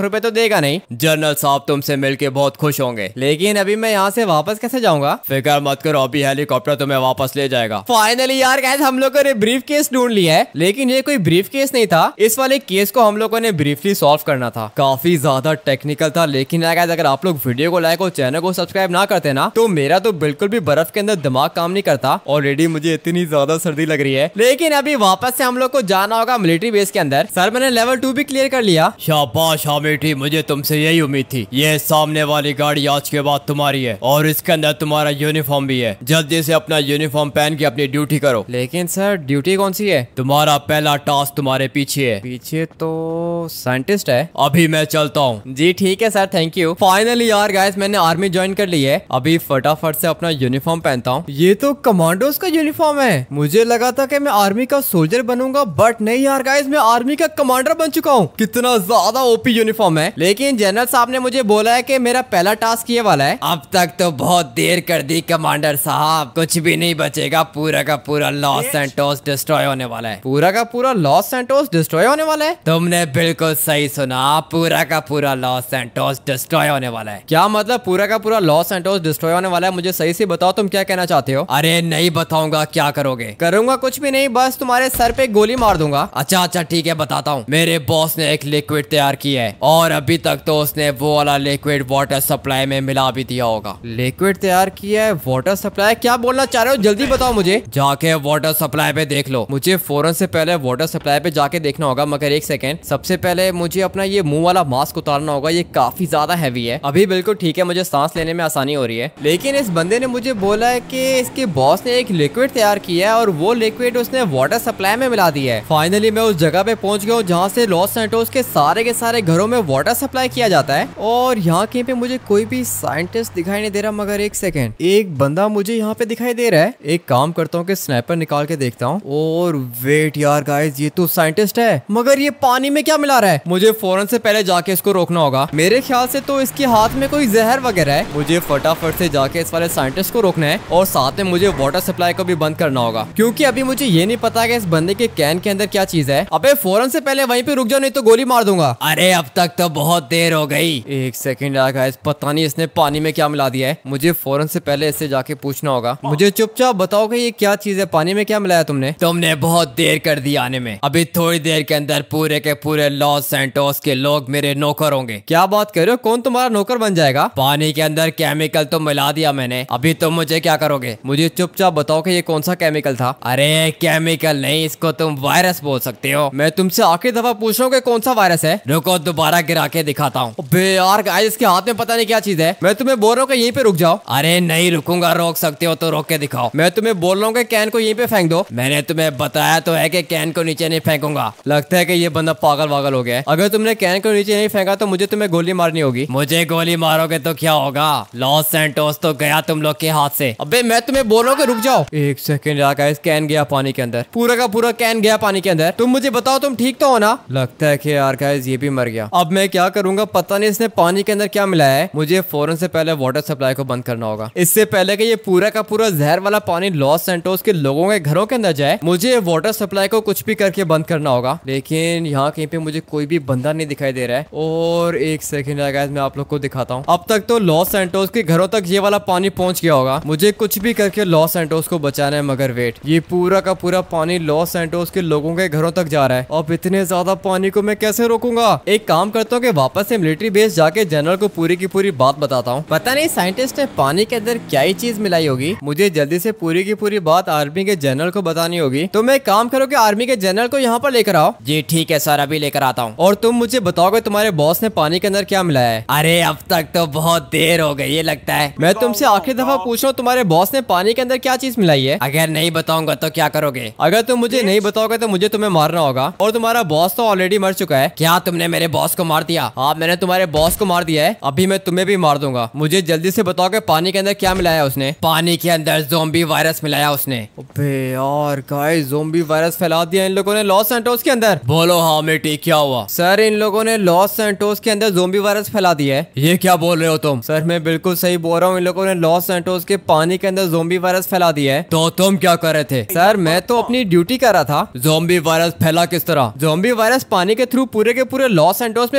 रुपए तो देगा नहीं। जनरल साहब तुमसे मिलके बहुत खुश होंगे। लेकिन अभी मैं यहाँ से वापस कैसे जाऊंगा? फिक्र मत करो, अभी हेलीकॉप्टर तुम्हें वापस ले जाएगा। फाइनली यार गाइस हम लोगों ने ब्रीफ केस ढूंढ लिया है, लेकिन ये कोई ब्रीफ केस नहीं था। इस वाले केस को हम लोगों ने ब्रीफली सॉल्व करना था। काफी ज्यादा टेक्निकल था, लेकिन यार गाइस अगर आप लोग वीडियो को लाइक और चैनल को सब्सक्राइब ना करते ना तो मेरा तो बिल्कुल भी बर्फ के अंदर दिमाग काम नहीं करता। ऑलरेडी मुझे इतनी ज्यादा सर्दी लग रही है। लेकिन अभी वापस से हम लोग को जाना होगा मिलिट्री बेस के अंदर। सर मैंने लेवल टू भी क्लियर कर लिया। शाबाश हामिटी, मुझे तुमसे यही उम्मीद थी। ये सामने वाली गाड़ी आज के बाद तुम्हारी है और इसके अंदर तुम्हारा यूनिफॉर्म भी है। जल्दी से अपना यूनिफॉर्म पहन के अपनी ड्यूटी करो। लेकिन सर ड्यूटी कौन सी है? तुम्हारा पहला टास्क तुम्हारे पीछे है। पीछे तो साइंटिस्ट है। अभी मैं चलता हूँ। जी ठीक है सर, थैंक यू। फाइनली यार गाइस मैंने आर्मी ज्वाइन कर ली है। अभी फटाफट से अपना यूनिफॉर्म पहनता हूँ। ये तो कमांडोज का यूनिफॉर्म है। मुझे लगा था कि मैं आर्मी का सोल्जर बनूंगा, बट नहीं यार गाइस मैं आर्मी का कमांडर बन चुका हूँ। कितना ज्यादा ओपी यूनिफॉर्म है। लेकिन जनरल साहब ने मुझे बोला है कि मेरा पहला टास्क ये वाला है। अब तक तो बहुत देर कर दी कमांडर साहब, कुछ भी नहीं बचेगा, पूरा का पूरा लॉस सैंटोस डिस्ट्रॉय होने वाला है। पूरा का पूरा लॉस सैंटोस डिस्ट्रॉय होने वाला है? तुमने बिल्कुल सही सुना, पूरा का पूरा लॉस सैंटोस डिस्ट्रॉय होने वाला है। क्या मतलब पूरा का पूरा लॉस सैंटोस डिस्ट्रॉय होने वाला है? मुझे सही से बताओ तुम क्या कहना चाहते हो? अरे नहीं बताऊंगा, क्या करोगे? करूंगा कुछ भी नहीं, बस तुम्हारे सर पे गोली मार दूंगा। अच्छा अच्छा ठीक है बताता हूँ। मेरे बॉस ने एक लिक्विड तैयार किया है और अभी तक तो उसने वो वाला लिक्विड वाटर सप्लाई में मिला भी दिया होगा। लिक्विड तैयार किया है, वाटर सप्लाई? क्या बोलना चाह रहे हो, जल्दी बताओ मुझे। जाके वाटर सप्लाई पे देख लो। मुझे फौरन से पहले वाटर सप्लाई पे जाके देखना होगा, मगर एक सेकंड, सबसे पहले मुझे अपना ये मुंह वाला मास्क उतारना होगा। ये काफी ज्यादा हैवी है। अभी बिल्कुल ठीक है, मुझे सांस लेने में आसानी हो रही है। लेकिन इस बंदे ने मुझे बोला है कि इसके बॉस ने एक लिक्विड तैयार किया है और वो लिक्विड उसने वाटर सप्लाई में मिला दिया है। फाइनली मैं उस जगह पे पहुंच गया हूँ जहाँ से लॉस सैंटोस के सारे के सारे घरों में वाटर सप्लाई किया जाता है। और यहाँ कहीं पे मुझे कोई भी साइंटिस्ट दिखाई नहीं दे रहा, मगर एक सेकंड, एक बंदा मुझे यहाँ पे दिखाई दे रहा है। एक काम करता हूँ कि स्नाइपर निकाल के देखता हूँ। और वेट यार गाइस, ये तो साइंटिस्ट है, मगर ये पानी में क्या मिला रहा है? मुझे फौरन से पहले जाके इसको रोकना होगा। मेरे ख्याल से तो इसके हाथ में कोई जहर वगैरह है। मुझे फटाफट से जाके इस वाले साइंटिस्ट को रोकना है और साथ में मुझे वाटर सप्लाई को भी बंद करना होगा, क्योंकि अभी मुझे ये नहीं पता कि इस बंदे के कैन के अंदर क्या चीज है। अबे फौरन से पहले वहीं पे रुक जाओ, नहीं तो गोली मार दूंगा। अरे अब तक तो बहुत देर हो गई। एक सेकंड यार गाइस, पता नहीं इसने पानी में क्या मिला दिया है। मुझे फौरन से पहले इससे जाके पूछना होगा। मुझे चुपचाप बताओ कि ये क्या चीज है, पानी में क्या मिलाया तुमने? तुमने बहुत देर कर दी आने में। अभी थोड़ी देर के अंदर पूरे के पूरे लॉस सैंटोस के लोग मेरे नौकर होंगे। क्या बात कर रहे हो? कौन तुम्हारा नौकर बन जाएगा? पानी के अंदर केमिकल तो मिला दिया मैंने, अभी तुम मुझे क्या करोगे? मुझे चुपचाप बताओ कि ये कौन सा केमिकल था। अरे केमिकल नहीं, इसको तुम वायरस बोल सकते हो। मैं तुमसे आखिरी दफा पूछ रहा हूँ कि कौन सा वायरस है। रुको दोबारा गिरा के दिखाता हूँ। अबे यार गाइस, इसके हाथ में पता नहीं क्या चीज है। मैं तुम्हें बोल रहा हूँ कि यहीं पे रुक जाओ। अरे नहीं रुकूंगा, रोक सकते हो तो रोक के दिखाओ। मैं तुम्हें बोल रहा हूँ कि कैन को यहीं पे फेंक दो। मैंने तुम्हें बताया तो है कि कैन को नीचे नहीं फेंकूंगा। लगता है कि ये बंदा पागल वागल हो गया है। अगर तुमने कैन को नीचे नहीं फेंका तो मुझे तुम्हें गोली मारनी होगी। मुझे गोली मारोगे तो क्या होगा? लॉस सैंटोस तो गया तुम लोग के हाथ से। अबे मैं तुम्हें बोल रहा हूँ कि रुक जाओ। एक सेकंड यार गाइस, कैन गया पानी के अंदर, पूरा का पूरा कैन गया पानी के अंदर। तुम मुझे बताओ तुम ठीक तो हो ना? लगता है कि यार गाइस ये भी मर गया। अब मैं क्या करूंगा, पता नहीं इसने पानी के अंदर क्या मिलाया है। मुझे फौरन से पहले वाटर सप्लाई को बंद करना होगा, इससे पहले कि ये पूरा का पूरा जहर वाला पानी लॉस सैंटोस के लोगों के घरों के अंदर जाए। मुझे वाटर सप्लाई को कुछ भी करके बंद करना होगा। लेकिन यहाँ कहीं पे मुझे कोई भी बंदा नहीं दिखाई दे रहा है। और एक सेकंड गाइस, मैं आप लोग को दिखाता हूँ। अब तक तो लॉस सैंटोस के घरों तक ये वाला पानी पहुंच गया होगा। मुझे कुछ भी करके लॉस सैंटोस को बचाना है, मगर वेट, ये पूरा का पूरा पानी लॉस सैंटोस के लोगों के घरों तक जा रहा है। अब इतने ज्यादा पानी को मैं कैसे रोकूंगा? एक काम करता हूँ कि वापस से मिलिट्री बेस जाके जनरल को पूरी की पूरी बात बताता हूँ। पता नहीं साइंटिस्ट ने पानी के अंदर क्या ही चीज मिलाई होगी। मुझे जल्दी से पूरी की पूरी बात आर्मी के जनरल को बतानी होगी। तो मैं काम करो कि आर्मी के जनरल को यहाँ पर लेकर आओ। जी ठीक है सर, अभी लेकर आता हूँ। और तुम मुझे बताओगे तुम्हारे बॉस ने पानी के अंदर क्या मिलाया है? अरे अब तक तो बहुत देर हो गई है लगता है। मैं तुमसे आखिरी दफा पूछ रहा हूँ, तुम्हारे बॉस ने पानी के अंदर क्या चीज मिलाई है? अगर नहीं बताऊंगा तो क्या करोगे? अगर तुम मुझे नहीं बताओगे तो मुझे तुम्हें मारना होगा। और तुम्हारा बॉस तो ऑलरेडी मर चुका है। क्या तुमने मेरे बॉस को मार दिया? हाँ, मैंने तुम्हारे बॉस को मार दिया है। अभी मैं तुम्हें भी मार दूंगा। मुझे जल्दी से बताओ कि पानी के अंदर क्या मिलाया उसने? पानी के अंदर ज़ोंबी वायरस मिलाया उसने। अबे यार गाइस, ज़ोंबी वायरस फैला दिया इन लोगों ने लॉस सैंटोस के अंदर। बोलो हामिटी, क्या हुआ? सर, इन लोगों ने लॉस सैंटोस के अंदर ज़ोंबी वायरस फैला दिया है। ये क्या बोल रहे हो तुम? सर मैं बिल्कुल सही बोल रहा हूँ, इन लोगों ने लॉस सैंटोस के पानी के अंदर ज़ोंबी वायरस फैला दिया है। तो तुम क्या कर रहे थे? सर मैं तो अपनी ड्यूटी कर रहा था। ज़ोंबी वायरस फैला किस तरह? ज़ोंबी वायरस पानी के थ्रू पूरे के पूरे लॉस सैंटोस में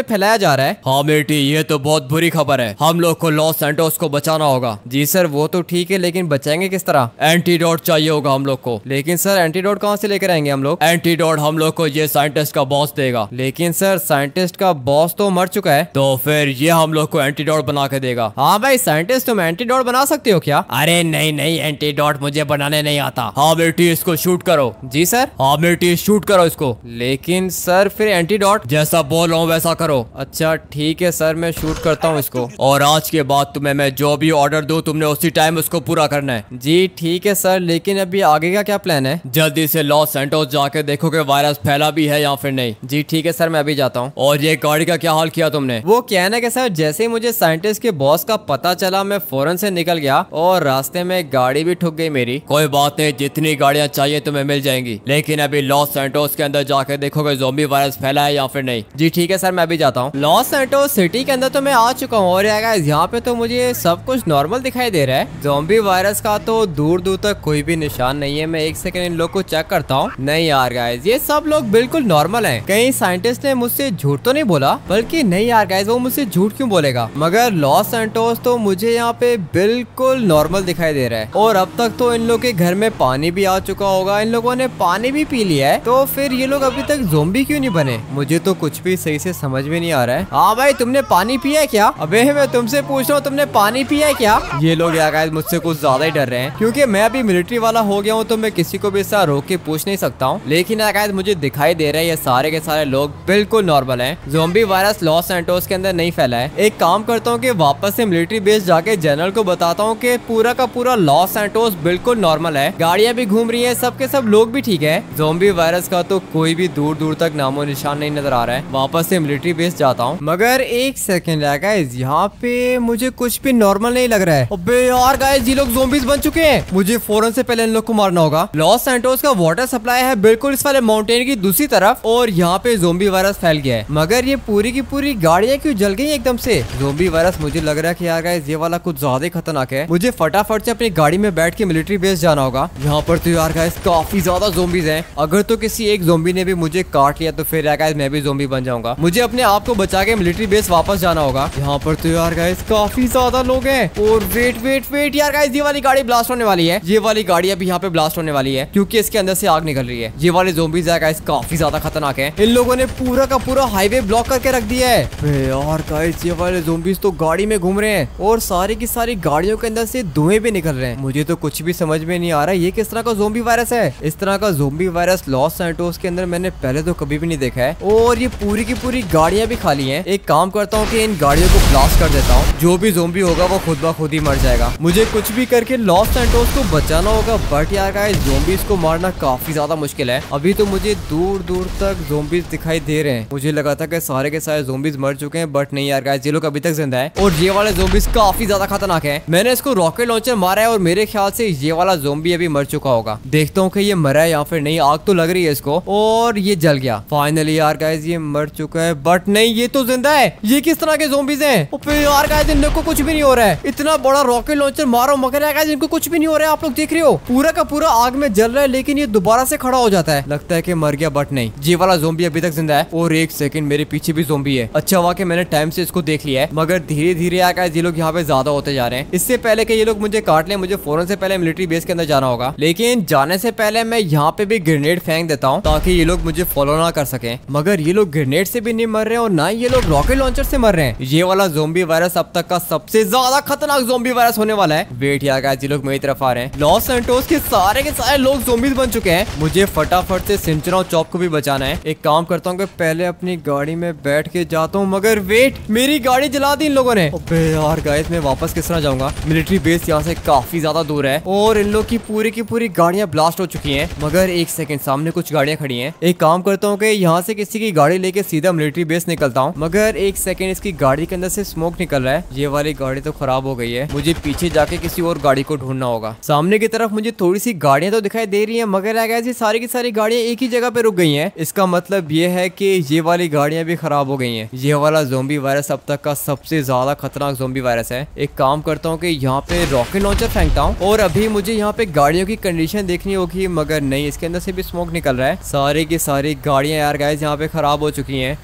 में फैलाया जा रहा है। हाँ मिलिट्री, ये तो बहुत बुरी खबर है। हम लोग को लॉस सैंटोस को बचाना होगा। जी सर, वो तो ठीक है, लेकिन बचाएंगे किस तरह? एंटीडोट चाहिए होगा हम लोग को। लेकिन सर एंटीडोट कहाँ से लेकर आएंगे हम लोग? एंटीडोट हम लोग को ये साइंटिस्ट का बॉस देगा। लेकिन सर साइंटिस्ट का बॉस तो मर चुका है। तो फिर ये हम लोग को एंटीडोट बना के देगा। हाँ भाई साइंटिस्ट, तुम एंटीडोट बना सकते हो क्या? अरे नहीं नहीं, एंटीडोट मुझे बनाने नहीं आता। हाँ मिलिट्री, इसको शूट करो। जी सर। हाँ मिलिट्री, शूट करो इसको। लेकिन सर फिर एंटीडोट? जैसा बोल रहा हूँ वैसा करो। अच्छा ठीक है सर, मैं शूट करता हूँ इसको। और आज के बाद तुम्हें मैं जो भी ऑर्डर दूं तुमने उसी टाइम उसको पूरा करना है। जी ठीक है सर, लेकिन अभी आगे का क्या प्लान है? जल्दी से लॉस सैंटोस जाके देखो कि वायरस फैला भी है या फिर नहीं। जी ठीक है सर, मैं अभी जाता हूँ। और ये गाड़ी का क्या हाल किया तुमने? वो क्या है ना कि सर, जैसे ही मुझे साइंटिस्ट के बॉस का पता चला मैं फौरन से निकल गया और रास्ते में गाड़ी भी ठुक गई मेरी। कोई बात नहीं, जितनी गाड़ियां चाहिए तुम्हें मिल जाएंगी, लेकिन अभी लॉस सैंटोस के अंदर जाके देखोगे ज़ॉम्बी वायरस फैला है या फिर नहीं। जी ठीक है सर, मैं अभी जाता हूँ। लॉस सैंटोस सिटी के अंदर तो मैं आ चुका हूँ और यहाँ पे तो मुझे सब कुछ नॉर्मल दिखाई दे रहा है। ज़ॉम्बी वायरस का तो दूर दूर तक कोई भी निशान नहीं है। मैं एक सेकंड इन लोग को चेक करता हूँ। नहीं यार गाइस, ये सब लोग बिल्कुल नॉर्मल हैं। कहीं साइंटिस्ट ने मुझसे झूठ तो नहीं बोला? बल्कि नहीं यार गाइस, वो मुझसे झूठ क्यों बोलेगा? मगर लॉस सैंटोस तो मुझे यहाँ पे बिल्कुल नॉर्मल दिखाई दे रहा है। और अब तक तो इन लोग के घर में पानी भी आ चुका होगा, इन लोगों ने पानी भी पी लिया है, तो फिर ये लोग अभी तक ज़ॉम्बी क्यों नहीं बने? मुझे तो कुछ भी सही से समझ में नहीं आ रहा है। हाँ भाई, तुमने पानी पिया है क्या? अबे मैं तुमसे पूछ रहा हूँ, तुमने पानी पिया है क्या? ये लोग यार गाइस मुझसे कुछ ज्यादा ही डर रहे हैं, क्योंकि मैं अभी मिलिट्री वाला हो गया हूँ तो मैं किसी को भी ऐसा रोक के पूछ नहीं सकता हूँ। लेकिन यार गाइस मुझे दिखाई दे रहा है ये सारे के सारे लोग बिल्कुल नॉर्मल हैं। ज़ॉम्बी वायरस लॉस सैंटोस के अंदर नहीं फैला है। एक काम करता हूँ कि वापस से मिलिट्री बेस जाके जनरल को बताता हूँ कि पूरा का पूरा लॉस सैंटोस बिल्कुल नॉर्मल है, गाड़ियाँ भी घूम रही है, सबके सब लोग भी ठीक है। ज़ॉम्बी वायरस का तो कोई भी दूर दूर तक नामो निशान नहीं नजर आ रहा है। वापस से मिलिट्री बेस जाता हूँ। मगर एक सेकंड यार गाइस, यहाँ पे मुझे कुछ भी नॉर्मल नहीं लग रहा है। अबे यार गाइस, ये लोग ज़ॉम्बीज बन चुके हैं। मुझे फौरन से पहले इन लोग को मारना होगा। लॉस सैंटोस का वाटर सप्लाई है बिल्कुल इस वाले माउंटेन की दूसरी तरफ और यहाँ पे ज़ॉम्बी वायरस फैल गया है। मगर ये पूरी की पूरी गाड़ियाँ क्यों जल गई एकदम से? ज़ॉम्बी वायरस मुझे लग रहा है कि यार गाइस ये वाला कुछ ज्यादा खतरनाक है। मुझे फटाफट से अपनी गाड़ी में बैठ के मिलिट्री बेस जाना होगा। यहाँ पर तो यार गाइस काफी ज्यादा ज़ॉम्बीज हैं। अगर तो किसी एक ज़ॉम्बी ने भी मुझे काट लिया तो फिर यार गाइस मैं भी ज़ॉम्बी बन जाऊंगा। मुझे अपने आप को बचा के मिलिट्री बेस वापस जाना होगा। यहाँ पर तो यार गाइस काफी ज्यादा लोग हैं। और वेट वेट वेट यार गाइस, ये वाली गाड़ी ब्लास्ट होने वाली है। ये वाली गाड़ी अभी यहाँ पे ब्लास्ट होने वाली है क्योंकि इसके अंदर से आग निकल रही है। ये वाले ज़ॉम्बीज यार गाइस काफी ज्यादा खतरनाक है। इन लोगों ने पूरा का पूरा हाईवे ब्लॉक करके रख दिया है। यार गाइस ये वाले ज़ॉम्बीज तो गाड़ी में घूम रहे हैं और सारी की सारी गाड़ियों के अंदर से धुएं भी निकल रहे हैं। मुझे तो कुछ भी समझ में नहीं आ रहा ये किस तरह का ज़ॉम्बी वायरस है। इस तरह का ज़ॉम्बी वायरस लॉस सैंटोस के अंदर मैंने पहले तो कभी भी नहीं देखा है। और ये पूरी की पूरी गाड़ियां भी खाली हैं। एक काम करता हूँ कि इन गाड़ियों को ब्लास्ट कर देता हूँ। जो भी ज़ॉम्बी होगा वो खुद ब खुद ही मर जाएगा। मुझे कुछ भी करके लॉस सैंटोस को बचाना होगा। बट यार गाइस ज़ॉम्बीज को मारना काफी ज्यादा मुश्किल है। अभी तो मुझे दूर दूर तक ज़ॉम्बीज दिखाई दे रहे हैं। मुझे लगा था कि सारे के सारे ज़ॉम्बीज मर चुके हैं, बट नहीं यार गाइस, ये लोग अभी तक जिंदा है। और ये वाले ज़ॉम्बीज काफी ज्यादा खतरनाक है। मैंने इसको रॉकेट लॉन्चर मारा है और मेरे ख्याल से ये वाला ज़ॉम्बी अभी मर चुका होगा। देखता हूँ कि ये मरा है या फिर नहीं। आग तो लग रही है इसको और ये जल गया। फाइनली यार गाइस ये मर चुका है, बट नहीं ये तो जिंदा है। ये किस तरह के ज़ॉम्बीज हैं? यार गाइस इन लोग को कुछ भी नहीं हो रहा है। इतना बड़ा रॉकेट लॉन्चर मारो मगर यार गाइस इनको कुछ भी नहीं हो रहा है। आप लोग देख रहे हो पूरा का पूरा आग में जल रहा है, लेकिन ये दोबारा से खड़ा हो जाता है। लगता है कि मर गया, बट नहीं, ये वाला ज़ॉम्बी अभी तक जिंदा है। और एक सेकंड, मेरे पीछे भी ज़ॉम्बी है। अच्छा हुआ कि मैंने टाइम से इसको देख लिया है। मगर धीरे धीरे यार गाइस ये लोग यहाँ पे ज्यादा होते जा रहे हैं। इससे पहले कि ये लोग मुझे काट ले, मुझे फौरन से पहले मिलिट्री बेस के अंदर जाना होगा। लेकिन जाने से पहले मैं यहाँ पे भी ग्रेनेड फेंक देता हूँ ताकि ये लोग मुझे फॉलो ना कर सके। मगर ये लोग ग्रेनेड से भी नहीं मर रहे और ना ये लोग रॉकेट लॉन्चर से मर रहे हैं। ये वाला ज़ॉम्बी वायरस अब तक का सबसे ज्यादा खतरनाक ज़ॉम्बी वायरस होने वाला है। वेट यार गाइस ये लोग मेरी तरफ आ रहे हैं। लॉस सैंटोस के सारे के सारे लोग ज़ॉम्बीज बन चुके हैं। मुझे फटाफट से सिंचना चौक को भी बचाना है। एक काम करता हूँ कि पहले अपनी गाड़ी में बैठ के जाता हूँ। मगर वेट, मेरी गाड़ी जला दी इन लोगों ने। अबे यार गाइस मैं वापस किस तरह जाऊंगा? मिलिट्री बेस यहाँ से काफी ज्यादा दूर है और इन लोग की पूरी की पूरी गाड़ियाँ ब्लास्ट हो चुकी हैं। मगर एक सेकंड, सामने कुछ गाड़ियाँ खड़ी हैं। एक काम करता हूँ कि यहाँ से किसी की गाड़ी लेके सीधा मिलिट्री बेस निकलता हूँ। मगर एक सेकंड, इसकी गाड़ी के अंदर से स्मोक निकल रहा है। ये वाली गाड़ी तो खराब हो गई है। मुझे पीछे जाके किसी और गाड़ी को ढूंढना होगा। सामने की तरफ मुझे थोड़ी सी गाड़ियाँ तो दिखाई दे रही है, मगर ऐसी सारी की सारी गाड़ियाँ एक ही जगह पे रुक गई हैं। इसका मतलब ये है कि ये वाली गाड़ियाँ भी खराब हो गई हैं। ये वाला ज़ॉम्बी वायरस अब तक का सबसे ज्यादा खतरनाक ज़ॉम्बी वायरस है। एक काम करता हूँ कि यहाँ पे रॉकेट लॉन्चर फेंकता हूँ और अभी मुझे यहाँ पे गाड़ियों की कंडीशन देखनी होगी। मगर नहीं, इसके अंदर से भी स्मोक निकल रहा है। सारी की सारी गाड़ियाँ यार गाइस यहाँ पे खराब हो चुकी हैं। मुझे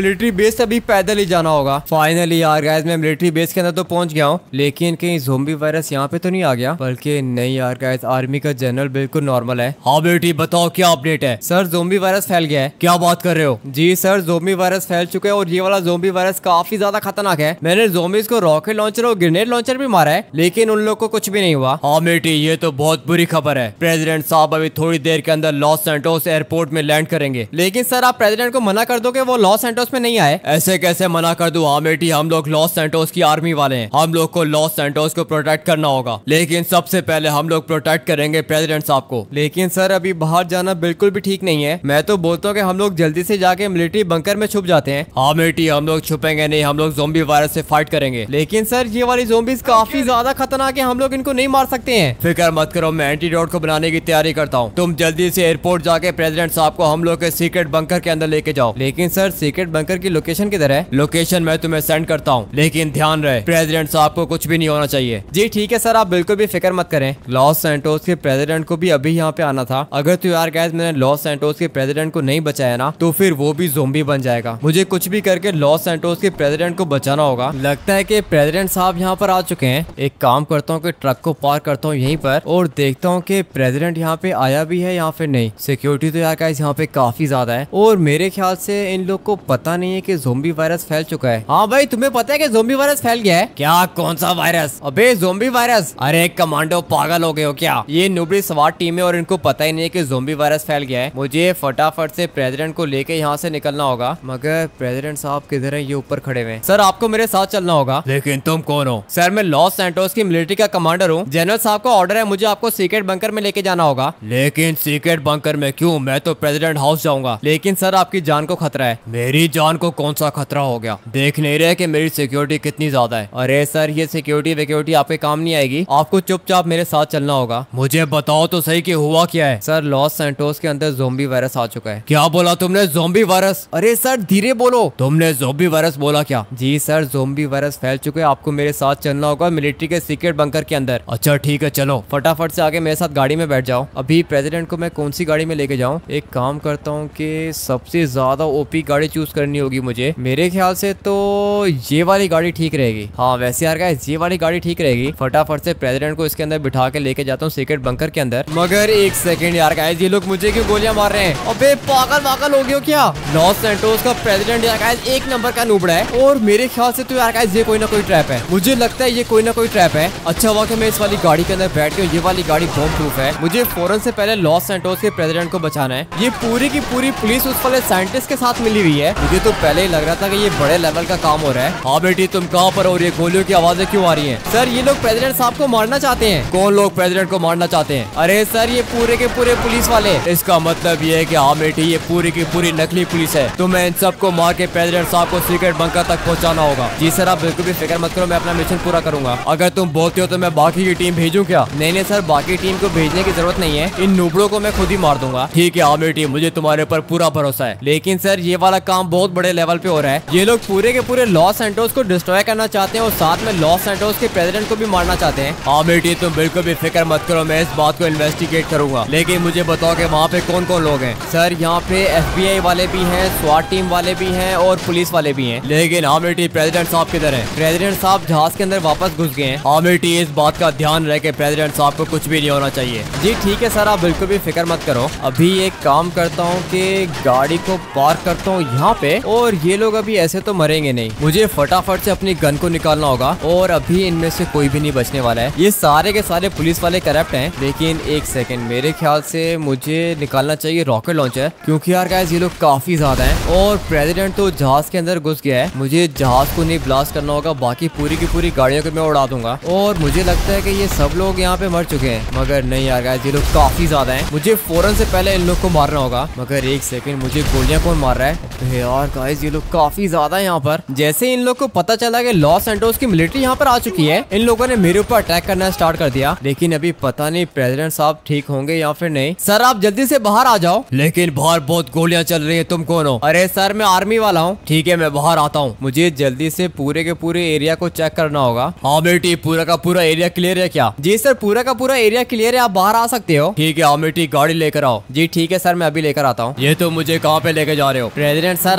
मिलिट्री बेस अभी पैदल ही जाना होगा। फाइनली यार गाइस मैं मिलिट्री बेस के अंदर तो पहुंच गया हूँ, लेकिन कहीं ज़ोंबी वायरस यहाँ पे तो नहीं आ गया? बल्कि नहीं यार गाइस, आर्मी का जनरल बिल्कुल नॉर्मल है। हाँ बेटी बताओ क्या अपडेट है? सर ज़ोंबी वायरस फैल गया है। क्या बात कर रहे हो? जी सर, ज़ोंबी वायरस फैल चुका है और ये वाला ज़ोंबी वायरस काफी ज्यादा खतरनाक है। मैंने ज़ोंबीज़ को रॉकेट लॉन्चर और ग्रेनेड लॉन्चर भी मारा है, लेकिन उन लोग को कुछ भी नहीं हुआ। हाँ बेटी ये तो बहुत बुरी खबर है। प्रेसिडेंट साहब अभी थोड़ी देर के अंदर लॉस सैंटोस एयरपोर्ट में लैंड करेंगे। लेकिन सर आप प्रेसिडेंट को मना कर दो कि वो लॉस सैंटोस में नहीं आए। ऐसे कैसे मना कर दूं? हाँ बेटी हम लोग लॉस सैंटोस की आर्मी वाले हैं, हम लोग को लॉस सैंटोस को प्रोटेक्ट करना होगा, लेकिन सबसे पहले हम लोग प्रोटेक्ट करेंगे प्रेसिडेंट साहब को। लेकिन सर अभी बाहर जाना बिल्कुल भी ठीक नहीं है। मैं तो बोलता हूँ कि हम लोग जल्दी से जाके मिलिट्री बंकर में छुप जाते हैं। हाँ बेटी हम लोग छुपेंगे नहीं, हम लोग ज़ोंबी वायरस से फाइट करेंगे। लेकिन सर ये वाली ज़ोंबीज़ काफी ज्यादा खतरनाक है, हम लोग इनको नहीं मार सकते हैं। फिक्र मत करो, मैं एंटीडोट को बनाने की तैयारी करता हूँ। तुम जल्दी से एयरपोर्ट जाके प्रेसिडेंट साहब को हम लोग के सीक्रेट बंकर के अंदर लेके जाओ। लेकिन सर सीक्रेट बंकर की लोकेशन किधर है? लोकेशन मैं तुम्हें सेंड करता हूँ, लेकिन ध्यान रहे प्रेसिडेंट साहब को कुछ भी नहीं होना चाहिए। जी ठीक है सर, आप बिल्कुल भी फिक्र मत करें। लॉस सैंटोस के प्रेसिडेंट को भी अभी यहाँ पे आना था। अगर तो यार गाइस मैंने लॉस सैंटोस के प्रेसिडेंट को नहीं बचाया ना, तो फिर वो भी ज़ोंबी बन जाएगा। मुझे कुछ भी करके लॉस सैंटोस के प्रेसिडेंट को बचाना होगा। लगता है कि प्रेसिडेंट साहब यहाँ पर आ चुके हैं। एक काम करता हूँ कि ट्रक को पार्क करता हूँ यहीं पर और देखता हूँ कि प्रेसिडेंट यहाँ पे आया भी है या फिर नहीं। सिक्योरिटी तो यार गाइस यहाँ पे काफी ज्यादा है और मेरे ख्याल से इन लोग को पता नहीं है कि ज़ोंबी वायरस फैल चुका है। हाँ भाई तुम्हें पता है कि ज़ोंबी वायरस फैल गया है? क्या? कौन सा वायरस? अबे ज़ोंबी वायरस। अरे कमांडो पागल हो गए हो क्या? ये नुबड़ी स्वाट टीम है और इनको पता ही नहीं है कि ज़ोंबी वायरस फैल गया है। मुझे फटाफट से प्रेसिडेंट को लेके यहाँ से निकलना होगा। मगर प्रेसिडेंट साहब किधर है? ये ऊपर खड़े हुए हैं। सर आपको मेरे साथ चलना होगा। लेकिन तुम कौन हो? सर मैं लॉस सैंटोस की मिलिट्री का कमांडर हूँ। जनरल साहब का ऑर्डर है, मुझे आपको सीक्रेट बंकर में लेके जाना होगा। लेकिन सीक्रेट बंकर में क्यों? मैं तो प्रेसिडेंट हाउस जाऊंगा। लेकिन सर आपकी जान को खतरा है। मेरी जान को कौन सा खतरा हो गया? देख नहीं रहे कि मेरी सिक्योरिटी कितनी ज्यादा है? अरे सर ये सिक्योरिटी विक्योरिटी आपके काम नहीं आएगी, आपको चुपचाप मेरे साथ चलना होगा। मुझे बताओ तो सही कि हुआ क्या है? सर लॉस सैंटोस के अंदर ज़ोंबी वायरस आ चुका है। क्या बोला तुमने? Zombie virus? अरे सर धीरे बोलो। तुमने ज़ोंबी वायरस बोला क्या? जी सर ज़ोंबी वायरस फैल चुके हैं, आपको मेरे साथ चलना होगा मिलिट्री के सीक्रेट बंकर के अंदर। अच्छा ठीक है चलो। फटाफट से आगे मेरे साथ गाड़ी में बैठ जाओ। अभी प्रेसिडेंट को मैं कौन सी गाड़ी में लेके जाऊं? एक काम करता हूं कि सबसे ज्यादा ओपी गाड़ी चूज करनी होगी मुझे। मेरे ख्याल से तो ये वाली गाड़ी ठीक रहेगी। हाँ वैसे यार गाइस ये वाली गाड़ी ठीक रहेगी। फटाफट से प्रेसिडेंट को इसके अंदर बिठा के लेके जाता हूँ सीक्रेट बंकर के अंदर। मगर एक सेकंड यार गाइस, ये लोग मुझे क्यों गोलियां मार रहे हैं? अबे पागल पागल हो गए हो क्या? लॉस सैंटोस का प्रेसिडेंट यार गाइस एक नंबर का नूबड़ा है और मेरे ख्याल से तो यार गाइस ये कोई ना कोई ट्रैप है। मुझे लगता है ये कोई ना कोई ट्रैप है। अच्छा हुआ कि मैं इस वाली गाड़ी के अंदर बैठ गया। ये वाली गाड़ी बॉम्ब प्रूफ है। मुझे फौरन से पहले लॉस सैंटोस के प्रेसिडेंट को बचाना है। ये पूरी की पूरी पुलिस उस वाले साइंटिस्ट के साथ मिली हुई है। मुझे तो पहले ही लग रहा था कि ये बड़े लेवल का काम हो रहा है। हाँ बेटी तुम कहाँ पर हो? ये गोलियों की आवाजें क्यों आ रही हैं? सर ये लोग प्रेसिडेंट साहब को मारना चाहते हैं। कौन लोग प्रेसिडेंट को मारना चाहते हैं? अरे सर ये पूरे के पूरे पुलिस वाले। इसका मतलब ये है कि हाँ बेटी ये पूरी की पूरी नकली पुलिस है। तुम्हें इन सबको मार के प्रेसिडेंट साहब को सीक्रेट बंकर तक पहुँचाना होगा। जी सर आप बिल्कुल भी फिक्र मत करो, मैं अपना मिशन पूरा करूंगा। अगर तुम बोलते हो तो मैं बाकी की टीम भेजूं क्या? नहीं नहीं सर बाकी टीम को भेजने की जरूरत नहीं है, इन नुबड़ों को मैं खुद ही मार दूंगा। ठीक है हाँ बेटी मुझे तुम्हारे ऊपर पूरा भरोसा है। लेकिन सर ये वाला काम बहुत बड़े लेवल पे हो रहा है। ये लोग पूरे के पूरे लॉस सैंटोस को डिस्ट्रॉय करना चाहते हैं और साथ में लॉस सैंटोस के प्रेसिडेंट को भी मारना चाहते हैं। हाँ बेटी तुम बिल्कुल भी फिक्र मत करो, मैं इस बात को इन्वेस्टिगेट करूंगा। लेकिन मुझे बताओ कि वहाँ पे कौन कौन लोग हैं? सर यहाँ पे एफ बी आई वाले भी हैं, स्वाट टीम वाले भी हैं और पुलिस वाले भी हैं। लेकिन हाँ बेटी प्रेसिडेंट साहब किधर है? प्रेसिडेंट साहब जहाज के अंदर वापस घुस गए हैं। हाँ बेटी इस बात का ध्यान रहे कि प्रेसिडेंट साहब को कुछ भी नहीं होना चाहिए। जी ठीक है सर आप बिल्कुल भी फिक्र मत करो। अभी एक काम करता हूँ कि गाड़ी को पार्क करता हूँ यहाँ पे और ये लोग अभी ऐसे तो मरेंगे नहीं। मुझे फटाफट से अपनी गन को निकालना होगा और अभी इनमें से कोई भी नहीं बचने वाला है। ये सारे के सारे पुलिस वाले करप्ट हैं। लेकिन एक सेकंड मेरे ख्याल से मुझे निकालना चाहिए रॉकेट लॉन्चर, क्योंकि यार गाइस ये लोग काफी ज्यादा हैं और प्रेसिडेंट तो जहाज के अंदर घुस गया है। मुझे जहाज को नहीं ब्लास्ट करना होगा, बाकी पूरी की पूरी गाड़ियों को मैं उड़ा दूंगा। और मुझे लगता है कि ये सब लोग यहाँ पे मर चुके हैं, मगर नहीं यार गाइस ये लोग काफी ज्यादा हैं। मुझे फौरन से पहले इन लोग को मारना होगा। मगर एक सेकंड मुझे गोलियां कौन मार रहा है? यार गाइस ये लोग काफी ज्यादा है यहाँ पर। जैसे इन लोग को पता चला कि लॉस सैंटोस की मिलिट्री यहाँ पर आ चुकी है, इन लोगों ने मेरे ऊपर अटैक करना स्टार्ट कर दिया। लेकिन अभी पता नहीं प्रेसिडेंट साहब ठीक होंगे या फिर नहीं। सर आप जल्दी से बाहर आ जाओ। लेकिन बाहर बहुत गोलियां चल रही हैं, तुम कौन हो? अरे सर मैं आर्मी वाला हूँ। ठीक है मैं बाहर आता हूँ। मुझे जल्दी से पूरे के पूरे एरिया को चेक करना होगा। हाँ बेटी पूरा का पूरा एरिया क्लियर है क्या? जी सर पूरा का पूरा एरिया क्लियर है, आप बाहर आ सकते हो। ठीक है हाँ बेटी गाड़ी लेकर आओ। जी ठीक है सर मैं अभी लेकर आता हूँ। ये तो मुझे कहाँ पे लेके जा रहे हो? प्रेसिडेंट सर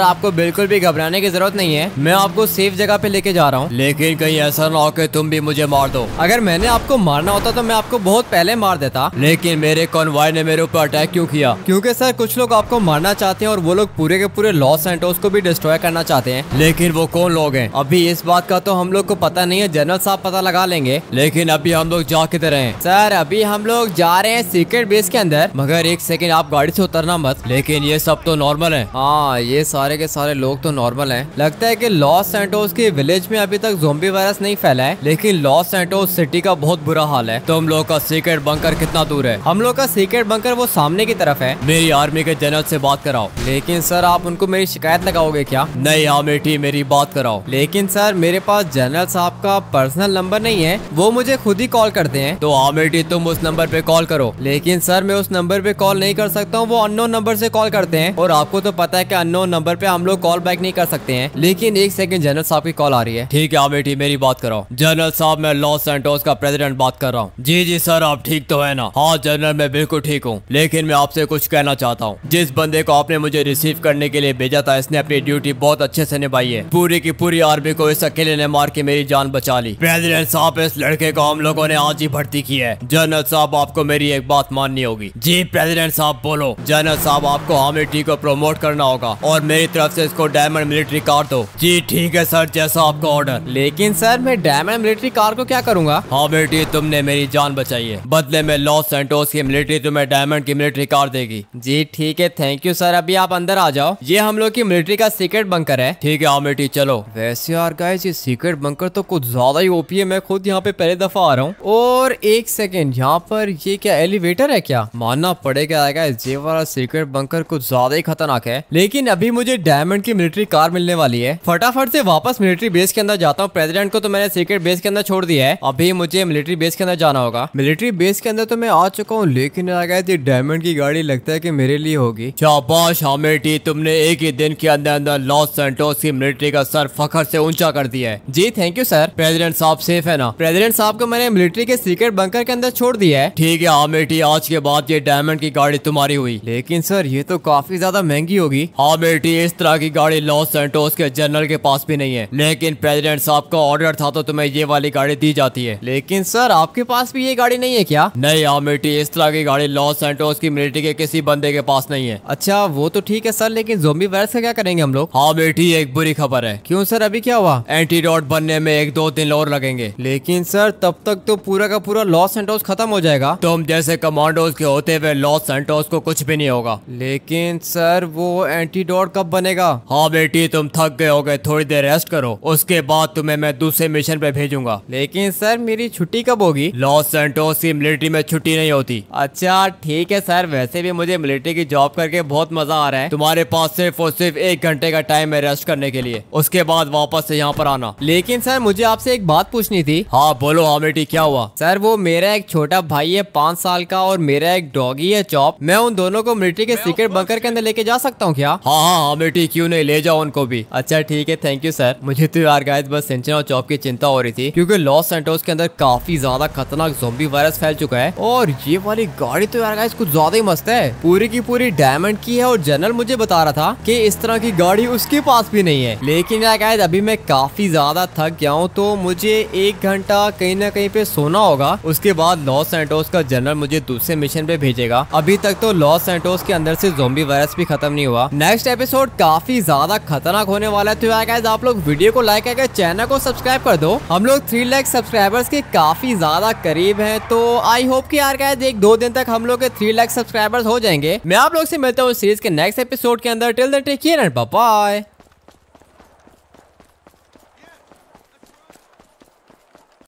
आपको बिल्कुल भी घबराने की जरूरत नहीं है, मैं आपको सेफ जगह पे लेके जा रहा हूँ। लेकिन कहीं ऐसा ना हो कि तुम भी मुझे मार दो। अगर मैंने आपको मारना होता तो मैं आपको बहुत पहले मार देता। लेकिन मेरे कॉन्वॉय ने मेरे ऊपर अटैक क्यों किया? क्योंकि सर कुछ लोग आपको मारना चाहते हैं और वो लोग पूरे के पूरे लॉस सैंटोस को भी डिस्ट्रॉय करना चाहते हैं। लेकिन वो कौन लोग हैं? अभी इस बात का तो हम लोग को पता नहीं है, जनरल साहब पता लगा लेंगे। लेकिन अभी हम लोग जा किधर हैं? सर अभी हम लोग जा रहे हैं सीक्रेट बेस के अंदर। मगर एक सेकंड, आप गाड़ी से उतरना मत। लेकिन ये सब तो नॉर्मल है। हाँ ये सारे के सारे लोग तो नॉर्मल हैं। लगता है कि लॉस सैंटोस के विलेज में अभी तक ज़ोंबी वायरस नहीं फैला है, लेकिन लॉस सैंटोस सिटी का बहुत बुरा हाल है। तुम लोग का सीक्रेट बंकर कितना दूर है? हम लोग का सीक्रेट बंकर वो सामने की तरफ है। मेरी आर्मी के जनरल से बात कराओ। लेकिन सर आप उनको मेरी शिकायत लगाओगे क्या? नहीं हामिटी, मेरी बात कराओ। लेकिन सर मेरे पास जनरल साहब का पर्सनल नंबर नहीं है, वो मुझे खुद ही कॉल करते हैं। तो हामिटी तुम उस नंबर पे कॉल करो। लेकिन सर मैं उस नंबर पे कॉल नहीं कर सकता हूँ, वो अननोन नंबर से कॉल करते हैं और आपको तो पता है कि अननोन नंबर पे हम लोग कॉल बैक नहीं कर सकते हैं। लेकिन एक सेकंड, जनरल साहब की कॉल आ रही है। ठीक है हामिटी, मेरी बात कराओ। जनरल साहब, मैं लॉस सैंटोस का प्रेसिडेंट बात कर रहा हूँ। जी जी सर, आप ठीक तो है ना? हाँ जनरल, मैं बिल्कुल ठीक हूँ। लेकिन मैं आपसे कुछ कहना चाहता हूँ। जिस बंदे को आपने मुझे रिसीव करने के लिए भेजा था, इसने अपनी ड्यूटी बहुत अच्छे से निभाई है। पूरी की पूरी आर्मी को इस अकेले ने मार के मेरी जान बचा ली। प्रेसिडेंट साहब, इस लड़के को हम लोगों ने आज ही भर्ती किया है। जनरल साहब, आपको मेरी एक बात माननी होगी। जी प्रेसिडेंट साहब बोलो। जनरल साहब, आपको हामिटी को प्रमोट करना होगा और मेरी तरफ से इसको डायमंड मिलिट्री कार दो। जी ठीक है सर, जैसा आपका ऑर्डर। लेकिन सर मैं डायमंड मिलिट्री कार को क्या करूंगा? हामिटी, तुमने मेरी जान बचाई है, बदले में लॉस सैंटोस की मिलिट्री तुम्हें डायमंड की मिलिट्री कार देगी। जी ठीक है, थैंक यू सर। अभी आप अंदर आ जाओ, ये हम लोग की मिलिट्री का सीक्रेट बंकर है। ठीक है हामिटी, चलो। वैसे यार गाइस, ये सीक्रेट बंकर तो कुछ ज्यादा ही ओपी है। मैं खुद यहाँ पे पहले दफा आ रहा हूँ। और एक सेकंड, यहाँ पर ये क्या एलिवेटर है क्या? मानना पड़ेगा गाइस, ये वाला सीक्रेट बंकर कुछ ज्यादा ही खतरनाक है। लेकिन अभी मुझे डायमंड की मिलिट्री कार मिलने वाली है। फटाफट से वापस मिलिट्री बेस के अंदर जाता हूँ। प्रेसिडेंट को तो मैंने सीक्रेट बेस के अंदर छोड़ दिया है, अभी मुझे मिलिट्री बेस के अंदर जाना होगा। मिलिट्री बेस के अंदर तो मैं आ चुका हूँ, लेकिन ये डायमंड की गाड़ी लगता है कि मेरे लिए होगी। शाबाश हामिटी, तुमने एक ही दिन के अंदर अंदर लॉस सैंटोस की मिलिट्री का सर फखर से ऊंचा कर दिया है। जी थैंक यू सर। प्रेसिडेंट साहब सेफ है ना? प्रेसिडेंट साहब को मैंने मिलिट्री के सीक्रेट बंकर के अंदर छोड़ दिया है। ठीक है हामिटी, आज के बाद ये डायमंड की गाड़ी तुम्हारी हुई। लेकिन सर ये तो काफी ज्यादा महंगी होगी। हामिटी, इस तरह की गाड़ी लॉस सैंटोस के जनरल के पास भी नहीं है। लेकिन प्रेसिडेंट साहब का ऑर्डर था तो तुम्हें ये वाली गाड़ी दी जाती है। लेकिन सर आपके पास भी ये गाड़ी नहीं है क्या? नहीं हामिटी, इस तरह की गाड़ी लॉस सैंटोस की मिलिट्री के किसी बंदे के पास नहीं है। अच्छा वो तो ठीक है सर, लेकिन ज़ोंबी वायरस का क्या करेंगे हम लोग? हाँ बेटी, एक बुरी खबर है। क्यों सर, अभी क्या हुआ? एंटीडोट बनने में एक दो दिन और लगेंगे। लेकिन सर तब तक तो पूरा का पूरा लॉस सैंटोस खत्म हो जाएगा। तुम जैसे कमांडोज के होते हुए लॉस सैंटोस को कुछ भी नहीं होगा। लेकिन सर वो एंटीडोट कब बनेगा? हाँ बेटी, तुम थक गए होगे, थोड़ी देर रेस्ट करो, उसके बाद तुम्हें मैं दूसरे मिशन पे भेजूंगा। लेकिन सर मेरी छुट्टी कब होगी? लॉस सैंटोस की मिलिट्री में छुट्टी नहीं होती। अच्छा ठीक है सर, वैसे भी मुझे मिलिट्री की जॉब करके बहुत मजा आ रहा है। तुम्हारे पास सिर्फ और सिर्फ एक घंटे का टाइम है रेस्ट करने के लिए, उसके बाद वापस से यहाँ पर आना। लेकिन सर मुझे आपसे एक बात पूछनी थी। हाँ बोलो हाँ बेटी, क्या हुआ? सर वो मेरा एक छोटा भाई है पाँच साल का और मेरा एक डॉगी है चॉप, मैं उन दोनों को मिलिट्री के सीक्रेट बंकर के अंदर लेके जा सकता हूँ क्या? हाँ हाँ हाँ बेटी, क्यों नहीं, ले जाओ उनको भी। अच्छा ठीक है, थैंक यू सर। मुझे तो यार गाइस बस सिंचन और चॉप की चिंता हो रही थी, क्योंकि लॉस सैंटोस के अंदर काफी ज्यादा खतरनाक ज़ोंबी वायरस फैल चुका है। और ये वाली गाड़ी तो यार गाइस कुछ ज्यादा ही मस्त है, पूरी की पूरी डायमंड की है। और जनरल मुझे बता रहा था कि इस तरह की गाड़ी उसके पास भी नहीं है। लेकिन यार गाइस अभी मैं काफी ज्यादा थक गया हूँ, तो मुझे एक घंटा कहीं ना कहीं पे सोना होगा। उसके बाद लॉस सैंटोस का जनरल मुझे दूसरे मिशन पे भेजेगा। अभी तक तो लॉस सैंटोस के अंदर से ज़ोंबी वायरस भी खत्म नहीं हुआ। नेक्स्ट एपिसोड काफी ज्यादा खतरनाक होने वाला है। तो यार गाइस आप लोग वीडियो को लाइक करके चैनल को सब्सक्राइब कर दो। हम लोग थ्री लाख सब्सक्राइबर्स के काफी ज्यादा करीब हैं, तो आई होप कि यार गाइस एक दो दिन तक हम लोग के थ्री लाख सब्सक्राइबर्स हो जाएंगे। मैं आप लोग से मिलता हूँ सीरीज के नेक्स्ट एपिसोड के अंदर। Till then take care and bye bye.